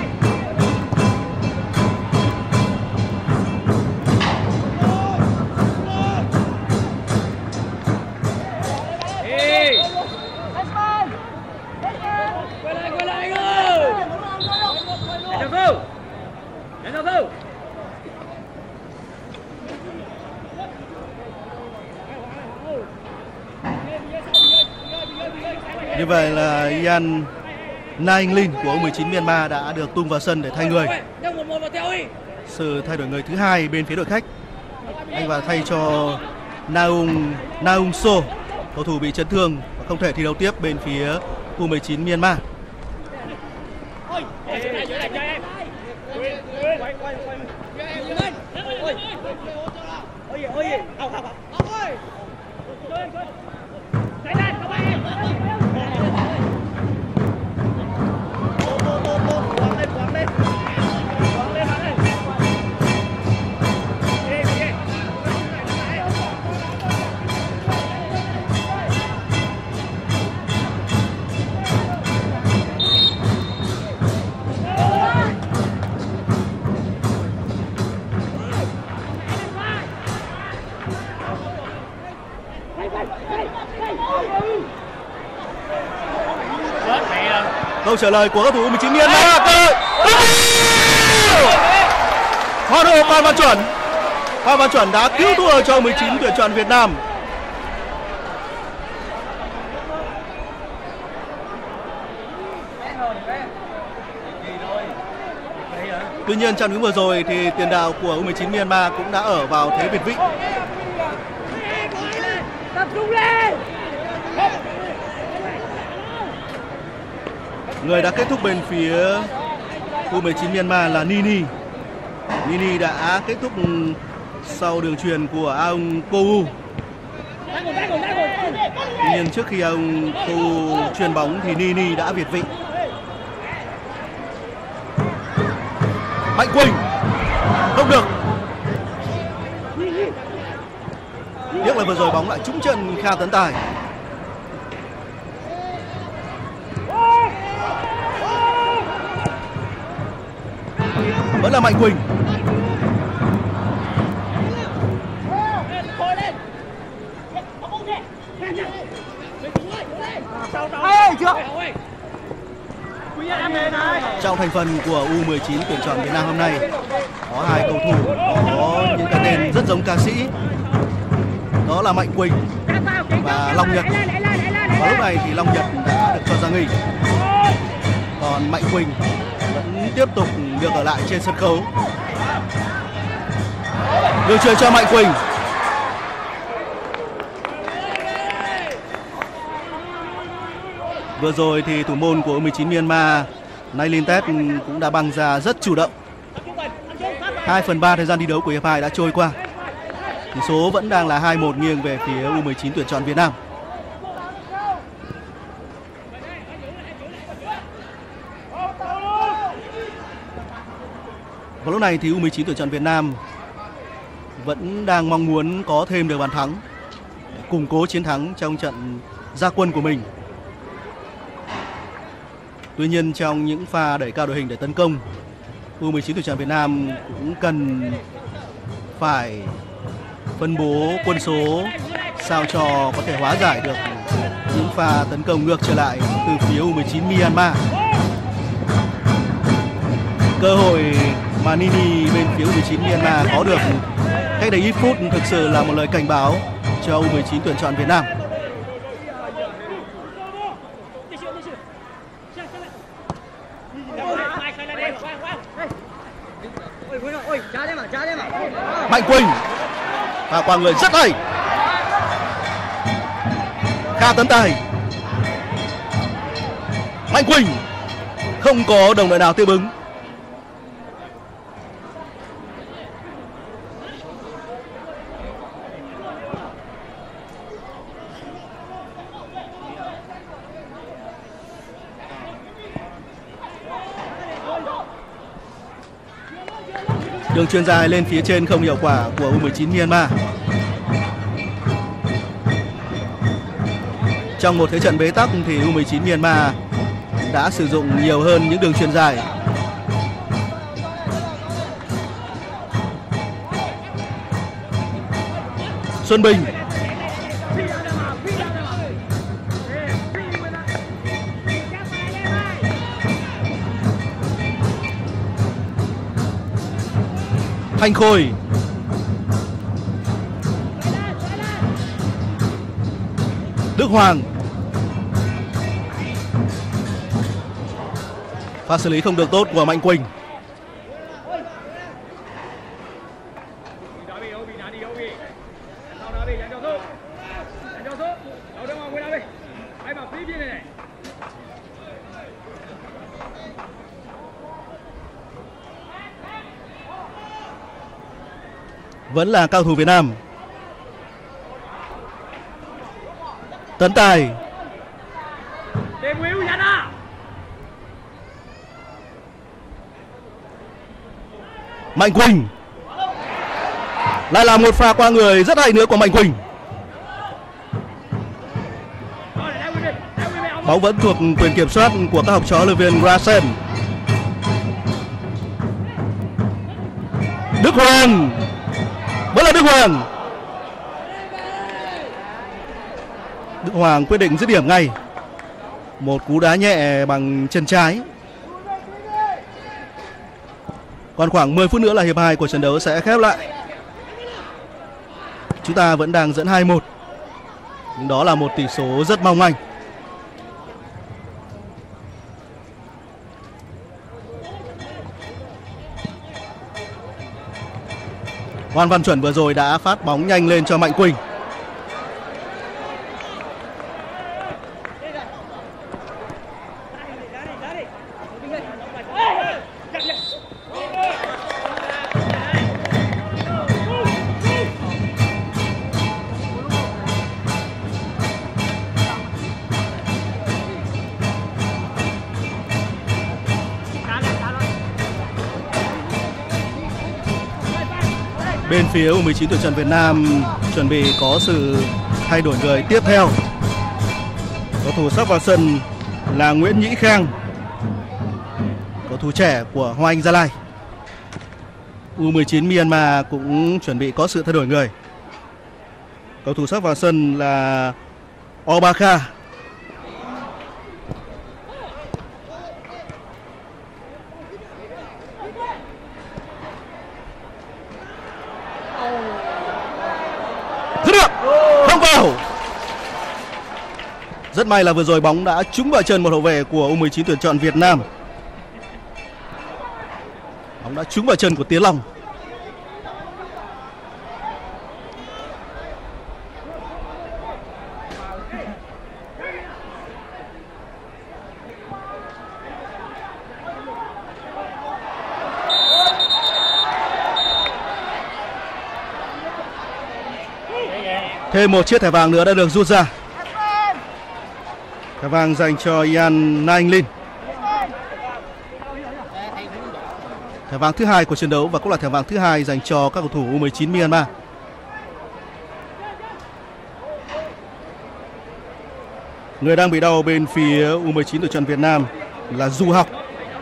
như vậy là Ian Naing Lin của U19 Myanmar đã được tung vào sân để thay người. Sự thay đổi người thứ hai bên phía đội khách, anh vào thay cho Naung So, cầu thủ bị chấn thương và không thể thi đấu tiếp bên phía U19 Myanmar. Câu trả lời của các thủ 19 Myanmar. Hoa hậu Phan Văn Chuẩn. Phan Văn Chuẩn đã cứu thua cho 19 tuyển chọn Việt Nam. Tuy nhiên trong những vừa rồi thì tiền đạo của U19 Myanmar cũng đã ở vào thế việt vị. Người đã kết thúc bên phía U19 Myanmar là Nini. Nini đã kết thúc sau đường chuyền của Aung Kou. Tuy nhiên trước khi Aung Kou chuyền bóng thì Nini đã việt vị. Mạnh Quỳnh không được. Tiếc là vừa rồi bóng lại trúng chân Kha Tấn Tài. Vẫn là Mạnh Quỳnh. Trong thành phần của U19 tuyển chọn Việt Nam hôm nay có hai cầu thủ có những cái tên rất giống ca sĩ. Đó là Mạnh Quỳnh và Long Nhật. Và lúc này thì Long Nhật đã được cho ra nghỉ. Còn Mạnh Quỳnh vẫn tiếp tục được ở lại trên sân khấu. Đường chuyền cho Mạnh Quỳnh. Vừa rồi thì thủ môn của U19 Myanmar Nailin-Tet cũng đã băng ra rất chủ động. 2/3 thời gian thi đấu của hiệp 2 đã trôi qua. Tỷ số vẫn đang là 2-1 nghiêng về phía U19 tuyển chọn Việt Nam. Và lúc này thì U19 tuyển chọn Việt Nam vẫn đang mong muốn có thêm được bàn thắng để củng cố chiến thắng trong trận ra quân của mình. Tuy nhiên trong những pha đẩy cao đội hình để tấn công, U19 tuyển chọn Việt Nam cũng cần phải phân bố quân số sao cho có thể hóa giải được những pha tấn công ngược trở lại từ phía U19 Myanmar. Cơ hội mà Nini bên phía U19 Myanmar có được cách đây ít phút thực sự là một lời cảnh báo cho U19 tuyển chọn Việt Nam. Mạnh Quỳnh và qua người rất hay. Kha Tấn Tài. Mạnh Quỳnh không có đồng đội nào tiếp ứng. Đường chuyền dài lên phía trên không hiệu quả của U19 Myanmar. Trong một thế trận bế tắc thì U19 Myanmar đã sử dụng nhiều hơn những đường chuyền dài. Xuân Bình. Thanh Khôi. Đức Hoàng. Pha xử lý không được tốt của Mạnh Quỳnh. Vẫn là cao thủ Việt Nam. Tấn Tài. Mạnh Quỳnh. Lại là một pha qua người rất hay nữa của Mạnh Quỳnh. Bóng vẫn thuộc quyền kiểm soát của các học trò huấn luyện viên Grasen. Đức Hoàng. Vẫn là Đức Hoàng. Đức Hoàng quyết định dứt điểm ngay. Một cú đá nhẹ bằng chân trái. Còn khoảng 10 phút nữa là hiệp 2 của trận đấu sẽ khép lại. Chúng ta vẫn đang dẫn 2-1. Nhưng đó là một tỷ số rất mong manh. Hoàng Văn Chuẩn vừa rồi đã phát bóng nhanh lên cho Mạnh Quỳnh. Bên phía U19 tuyển chọn Việt Nam chuẩn bị có sự thay đổi người tiếp theo. Cầu thủ sắp vào sân là Nguyễn Nhĩ Khang, cầu thủ trẻ của Hoa Anh Gia Lai. U19 Myanmar cũng chuẩn bị có sự thay đổi người. Cầu thủ sắp vào sân là Obakha. Không vào. Rất may là vừa rồi bóng đã trúng vào chân một hậu vệ của U19 tuyển chọn Việt Nam. Bóng đã trúng vào chân của Tiến Long. Thêm một chiếc thẻ vàng nữa đã được rút ra. Thẻ vàng dành cho Ian Na Anh Linh. Thẻ vàng thứ hai của trận đấu và cũng là thẻ vàng thứ hai dành cho các cầu thủ U19 Myanmar. Người đang bị đau bên phía U19 tuyển chọn Việt Nam là Du Học.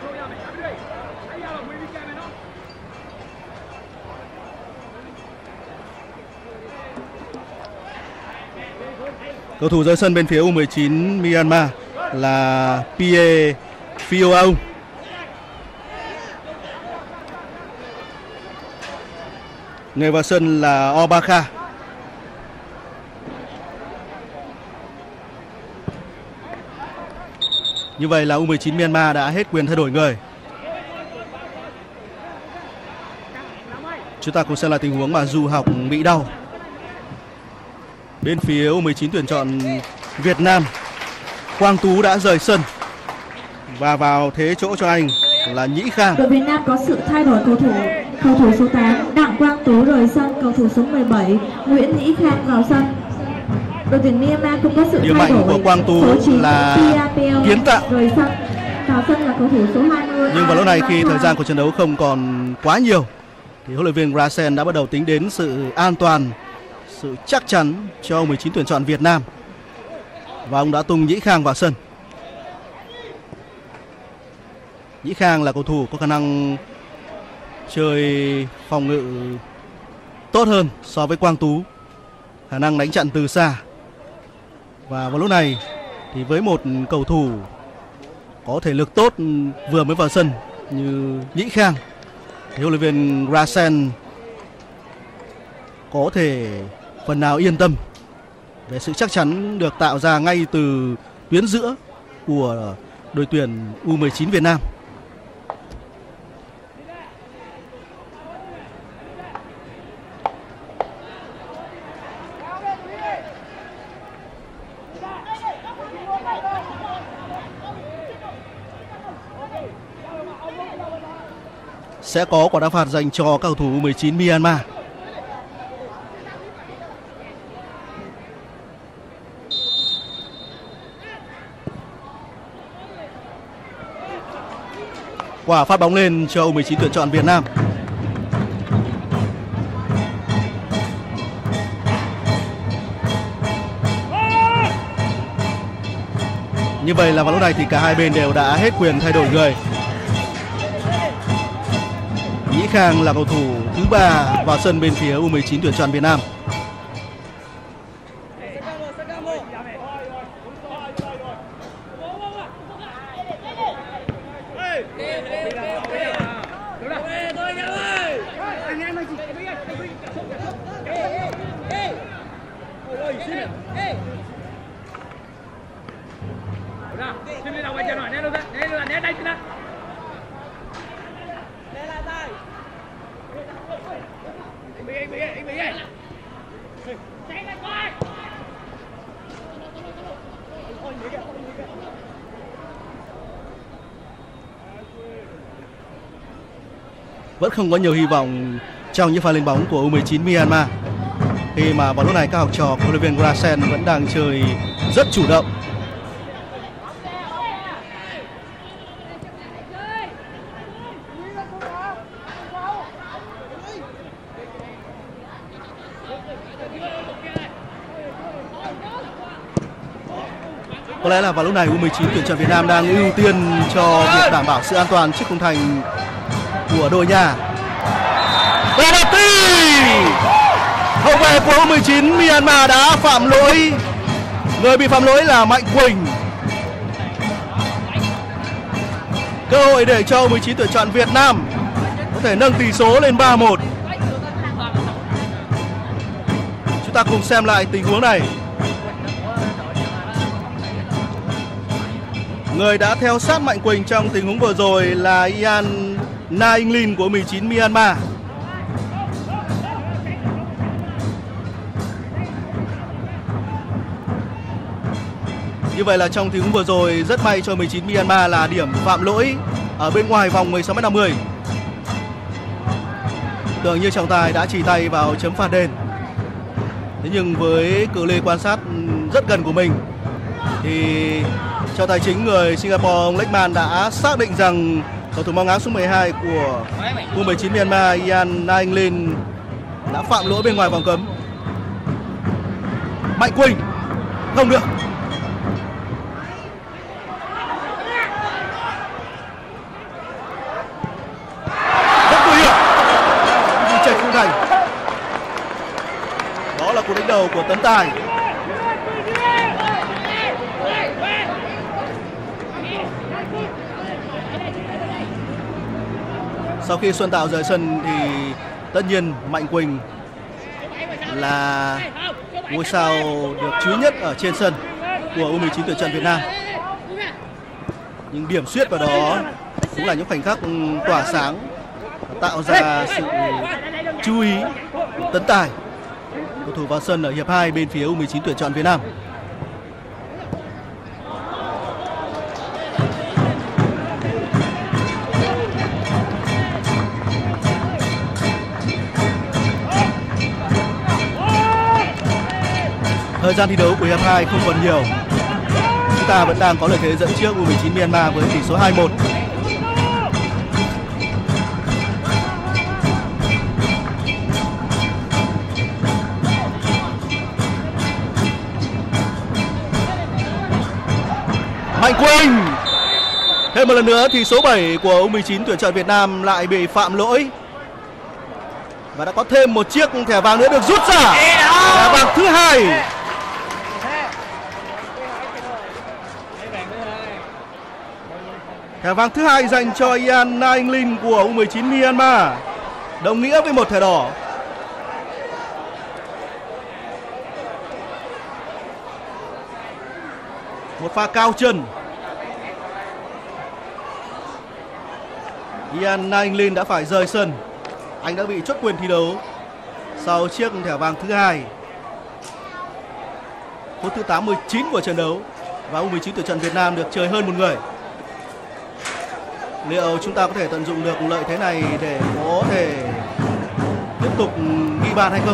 Cầu thủ rời sân bên phía U19 Myanmar là Pie Phioaung. Người vào sân là Obakha. Như vậy là U19 Myanmar đã hết quyền thay đổi người. Chúng ta cùng xem lại tình huống mà Du Học bị đau. Bên phía U19 tuyển chọn Việt Nam, Quang Tú đã rời sân và vào thế chỗ cho anh là Nhĩ Khang. Đội Việt Nam có sự thay đổi cầu thủ. Cầu thủ số 8 Đặng Quang Tú rời sân, cầu thủ số 17 Nguyễn Nhĩ Khang vào sân. Đội tuyển Myanmar cũng có sự điểm thay mạnh đổi. của Quang Tú là kiến tạo. Rời sân, vào sân là cầu thủ số 20. Nhưng vào lúc này khi thời gian của trận đấu không còn quá nhiều thì huấn luyện viên Grasen đã bắt đầu tính đến sự an toàn, sự chắc chắn cho U19 tuyển chọn Việt Nam và ông đã tung Nhĩ Khang vào sân. Nhĩ Khang là cầu thủ có khả năng chơi phòng ngự tốt hơn so với Quang Tú, khả năng đánh chặn từ xa. Và vào lúc này thì với một cầu thủ có thể lực tốt vừa mới vào sân như Nhĩ Khang thì huấn luyện viên Grasen có thể phần nào yên tâm về sự chắc chắn được tạo ra ngay từ tuyến giữa của đội tuyển U19 Việt Nam. Sẽ có quả đá phạt dành cho các cầu thủ U19 Myanmar. Quả phát bóng lên cho U19 tuyển chọn Việt Nam. Như vậy là vào lúc này thì cả hai bên đều đã hết quyền thay đổi người. Nhĩ Khang là cầu thủ thứ 3 vào sân bên phía U19 tuyển chọn Việt Nam. Vẫn không có nhiều hy vọng trong những pha lên bóng của U19 Myanmar, khi mà vào lúc này các học trò của huấn luyện viên Grasen vẫn đang chơi rất chủ động. Có lẽ là vào lúc này U19 tuyển chọn Việt Nam đang ưu tiên cho việc đảm bảo sự an toàn trước khung thành của đội nhà. Penalty! Hậu vệ của U19 Myanmar đã phạm lỗi. Người bị phạm lỗi là Mạnh Quỳnh. Cơ hội để cho U19 tuyển chọn Việt Nam có thể nâng tỷ số lên 3-1. Chúng ta cùng xem lại tình huống này. Người đã theo sát Mạnh Quỳnh trong tình huống vừa rồi là Ian Na Ing Lin của U19 Myanmar. Như vậy là trong tình huống vừa rồi rất may cho U19 Myanmar là điểm phạm lỗi ở bên ngoài vòng 16m50. Tưởng như trọng tài đã chỉ tay vào chấm phạt đền. Thế nhưng với cự ly quan sát rất gần của mình thì trọng tài chính người Singapore ông Lechman đã xác định rằng cầu thủ mang áo số 12 của U19 Myanmar Ian Na Ing Lin đã phạm lỗi bên ngoài vòng cấm. Mạnh Quỳnh không được. Rất nguy hiểm. Đi chạy khung thành. Đó là cú đánh đầu của Tấn Tài. Sau khi Xuân Tạo rời sân thì tất nhiên Mạnh Quỳnh là ngôi sao được chú ý nhất ở trên sân của U19 tuyển chọn Việt Nam. Những điểm xuyết vào đó cũng là những khoảnh khắc tỏa sáng, tạo ra sự chú ý của Tấn Tài, cầu thủ vào sân ở hiệp 2 bên phía U19 tuyển chọn Việt Nam. Thời gian thi đấu của hiệp 2 không còn nhiều. Chúng ta vẫn đang có lợi thế dẫn trước U19 Myanmar với tỷ số 2-1. Mạnh Quỳnh. Thêm một lần nữa thì số 7 của U19 tuyển chọn Việt Nam lại bị phạm lỗi. Và đã có thêm một chiếc thẻ vàng nữa được rút ra. Thẻ vàng thứ 2. Thẻ vàng thứ 2 dành cho Ian Na Ing Lin của U19 Myanmar, đồng nghĩa với một thẻ đỏ. Một pha cao chân. Ian Na Ing Lin đã phải rời sân. Anh đã bị chốt quyền thi đấu sau chiếc thẻ vàng thứ 2. Phút thứ 89 của trận đấu và U19 tuyển chọn Việt Nam được chơi hơn một người. Liệu chúng ta có thể tận dụng được lợi thế này để có thể tiếp tục ghi bàn hay không?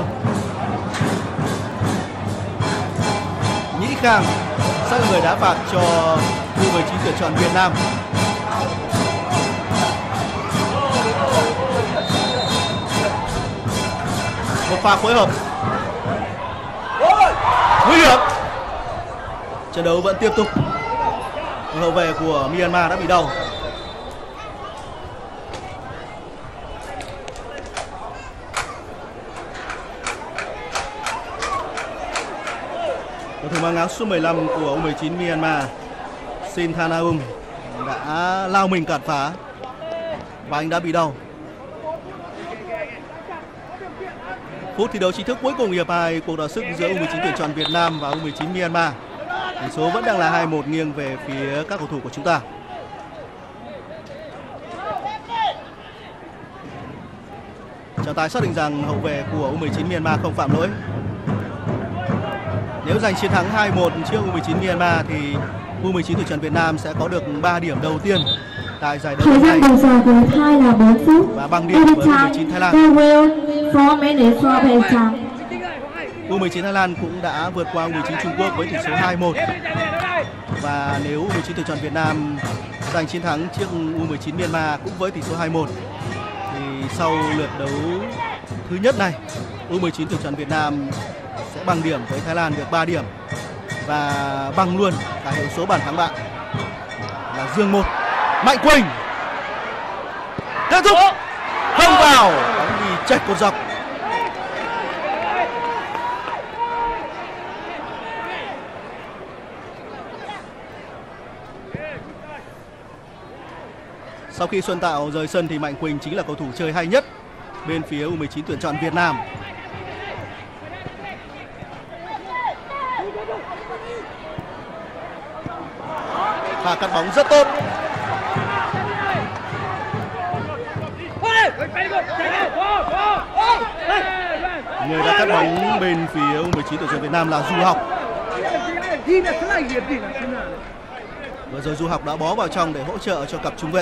Nhĩ Khang sẽ là người đá phạt cho U19 tuyển chọn Việt Nam. Một pha phối hợp nguy hiểm. Trận đấu vẫn tiếp tục. Hậu vệ của Myanmar đã bị đau. Cầu thủ mang áo số 15 của U19 Myanmar Sin Thanaung đã lao mình cản phá và anh đã bị đau. Phút thi đấu chính thức cuối cùng hiệp 2 cuộc đọ sức giữa U19 tuyển chọn Việt Nam và U19 Myanmar. Tỷ số vẫn đang là 2-1 nghiêng về phía các cầu thủ của chúng ta. Trọng tài xác định rằng hậu vệ của U19 Myanmar không phạm lỗi. Nếu giành chiến thắng 2-1 trước U19 Myanmar thì U19 tuyển chọn Việt Nam sẽ có được 3 điểm đầu tiên tại giải đấu Thời gian bù giờ với Thái là 4 phút. và bằng điểm với U19 Thái Lan. Farewell 4 minutes for playtime. U19 Thái Lan cũng đã vượt qua U19 Trung Quốc với tỷ số 2-1. Và nếu U19 tuyển chọn Việt Nam giành chiến thắng trước U19 Myanmar cũng với tỷ số 2-1 thì sau lượt đấu thứ nhất này, U19 tuyển chọn Việt Nam sẽ bằng điểm với Thái Lan được 3 điểm và bằng luôn cả hiệu số bàn thắng bạn là Dương 1. Mạnh Quỳnh kết thúc không vào, bóng đi chệch cột dọc. Sau khi Xuân Tạo rời sân thì Mạnh Quỳnh chính là cầu thủ chơi hay nhất bên phía U19 tuyển chọn Việt Nam. Pha cắt bóng rất tốt. Người đã cắt bóng bên phía U19 tuyển chọn Việt Nam là Du Học. Vừa rồi Du Học đã bó vào trong để hỗ trợ cho cặp trung vệ.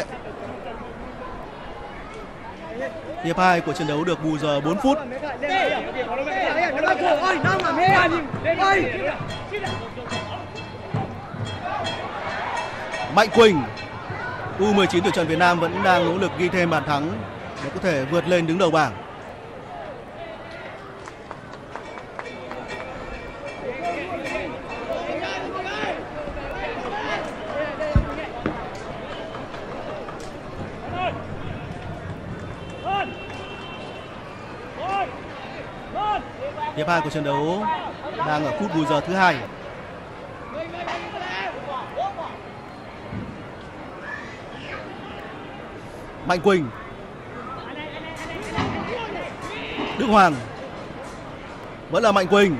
Hiệp 2 của trận đấu được bù giờ 4 phút. Mạnh Quỳnh, U19 tuyển chọn Việt Nam vẫn đang nỗ lực ghi thêm bàn thắng để có thể vượt lên đứng đầu bảng. Hiệp 2 của trận đấu đang ở phút bù giờ thứ 2. Mạnh Quỳnh, Đức Hoàng, vẫn là Mạnh Quỳnh.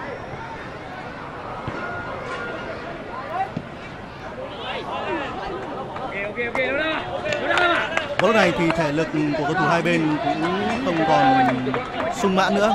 Lúc này thì thể lực của cầu thủ hai bên cũng không còn sung mãn nữa.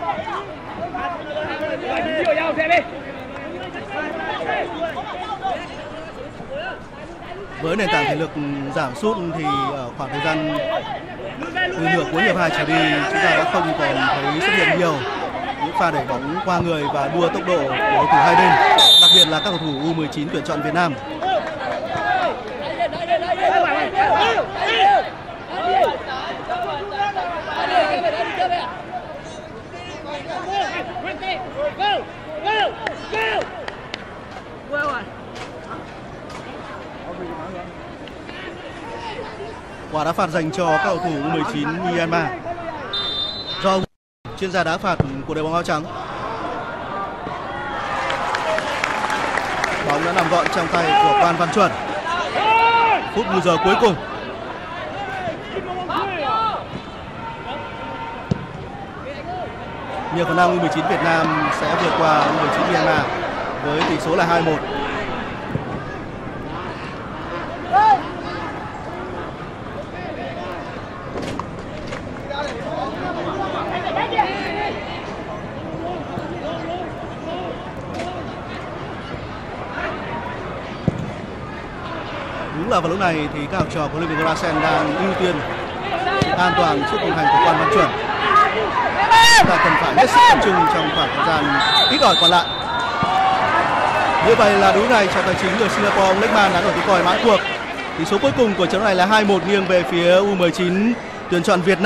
Với nền tảng thể lực giảm sút thì ở khoảng thời gian từ nửa cuối hiệp 2 trở đi chúng ta đã không còn thấy xuất hiện nhiều những pha đẩy bóng qua người và đua tốc độ của cầu thủ hai bên, đặc biệt là các cầu thủ U19 tuyển chọn Việt Nam. Quả đá phạt dành cho các cầu thủ U19 Myanmar do chuyên gia đá phạt của đội bóng áo trắng. Bóng đã nằm gọn trong tay của Quan Văn Chuẩn. Phút bù giờ cuối cùng. Nhiều khả năng U19 Việt Nam sẽ vượt qua U19 Myanmar với tỷ số là 2-1. Đúng là vào lúc này thì các học trò của Lê Grasen đang ưu tiên an toàn trước đồng hành của Quan Văn Chuẩn. Chúng ta cần phải hết sức tập trung trong khoảng thời gian ít ỏi còn lại. Như vậy là đúng này, trọng tài chính người Singapore ông Lechman đã nổi tiếng còi mãn cuộc. Tỷ số cuối cùng của trận đấu này là 2-1 nghiêng về phía U19 tuyển chọn Việt Nam.